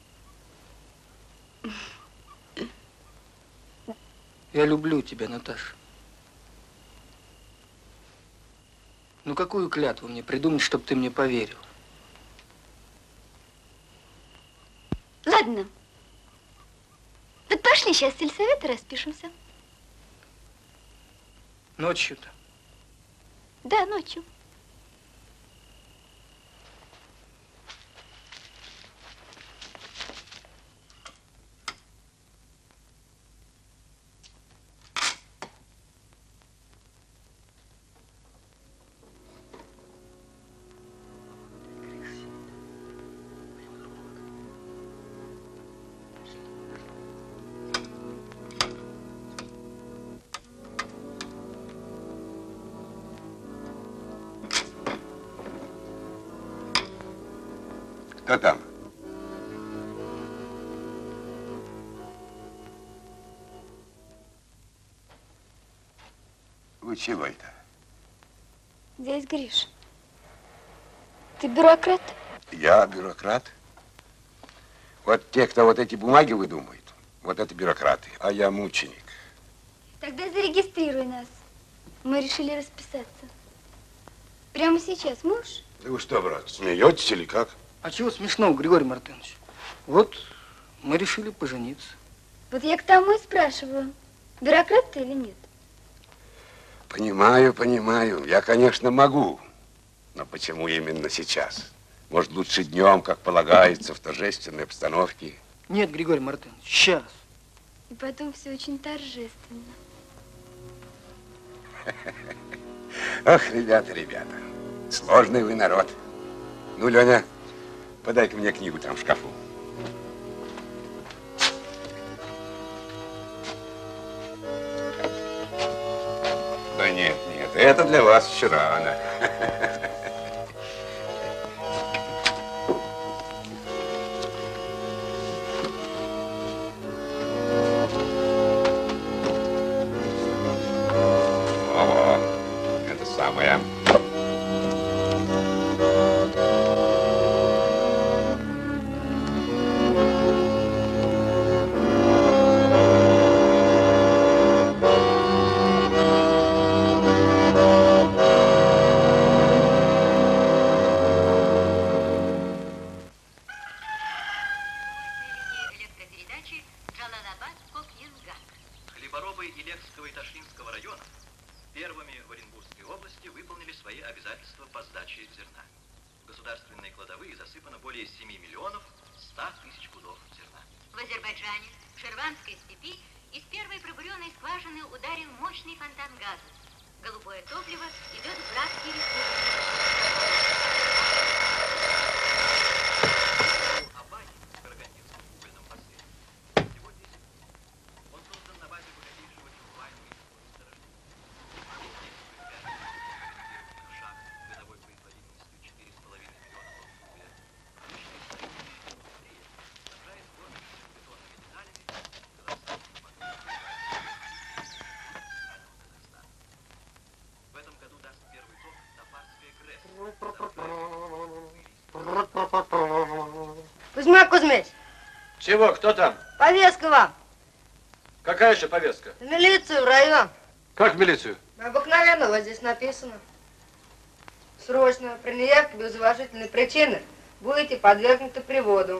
Я люблю тебя, Наташа. Ну какую клятву мне придумать, чтобы ты мне поверил? Ладно. Вот пошли сейчас в сельсовет и распишемся. Ночью-то? Да, ночью. Кто там? Вы чего это? Дядь Гриш, ты бюрократ? Я бюрократ. Вот те, кто вот эти бумаги выдумывает, вот это бюрократы, а я мученик. Тогда зарегистрируй нас. Мы решили расписаться. Прямо сейчас можешь? Да вы что, брат, смеетесь или как? А чего смешного, Григорий Мартынович? Вот мы решили пожениться. Вот я к тому и спрашиваю, бюрократ ты или нет? Понимаю, понимаю. Я, конечно, могу. Но почему именно сейчас? Может, лучше днем, как полагается, в торжественной обстановке? Нет, Григорий Мартынович, сейчас. И потом все очень торжественно. Ох, ребята, сложный вы народ. Ну, Леня, подай-ка мне книгу там в шкафу. Да нет, это для вас еще рано. Это самое. Хлеборобы Илецкого и Ташлинского районов первыми в Оренбургской области выполнили свои обязательства по сдаче зерна. В государственные кладовые засыпано более 7 миллионов 100 тысяч пудов зерна. В Азербайджане, в Шерванской степи, из первой пробуренной скважины ударил мощный фонтан газа. Голубое топливо идет в братские республики. Кузьма Кузьмич! Чего, кто там? Повестка вам! Какая еще повестка? В милицию, в район. Как в милицию? Обыкновенно, вот здесь написано. Срочно, при неявке без уважительной причины, будете подвергнуты приводу.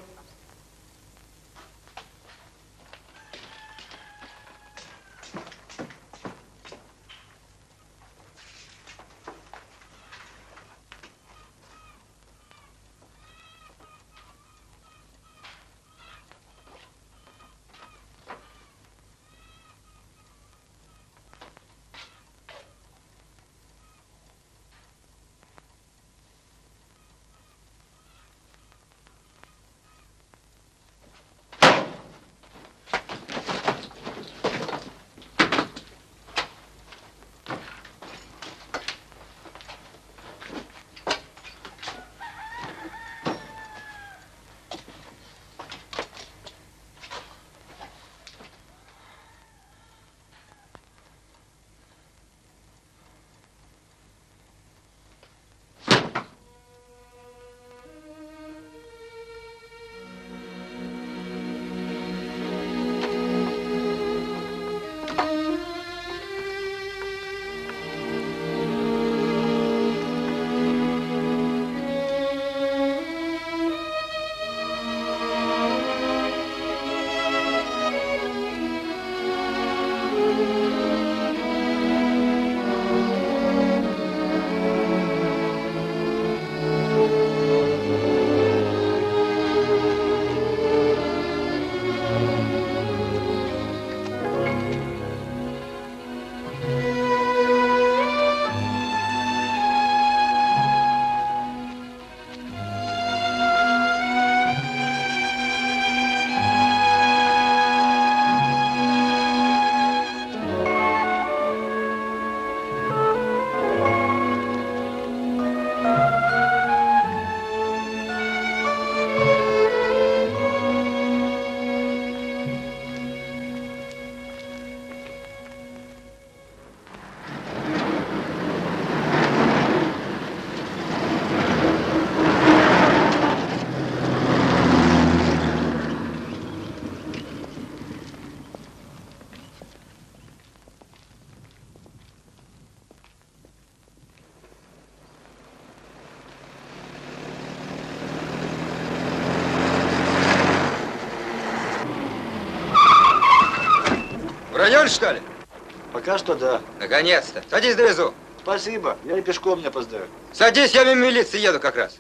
В район, что ли? Пока что да. Наконец-то. Садись, довезу. Спасибо. Я и пешком не опоздаю. Садись, я мимо милиции еду как раз.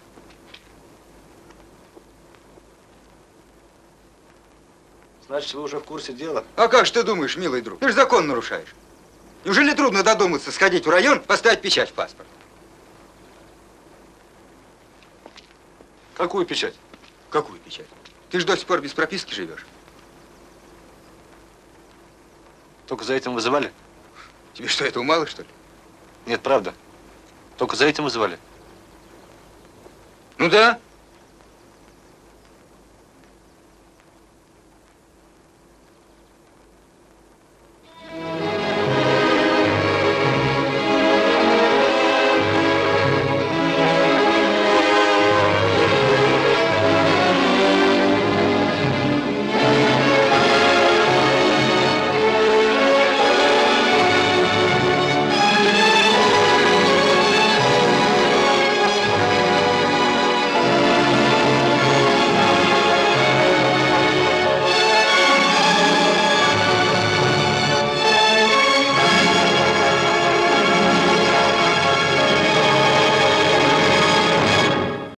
Значит, вы уже в курсе дела? А как же ты думаешь, милый друг? Ты же закон нарушаешь. Неужели трудно додуматься сходить в район, поставить печать в паспорт? Какую печать? Какую печать? Ты же до сих пор без прописки живешь. Только за этим вызывали? Тебе что, этого мало, что ли? Нет, правда. Только за этим вызывали. Ну да.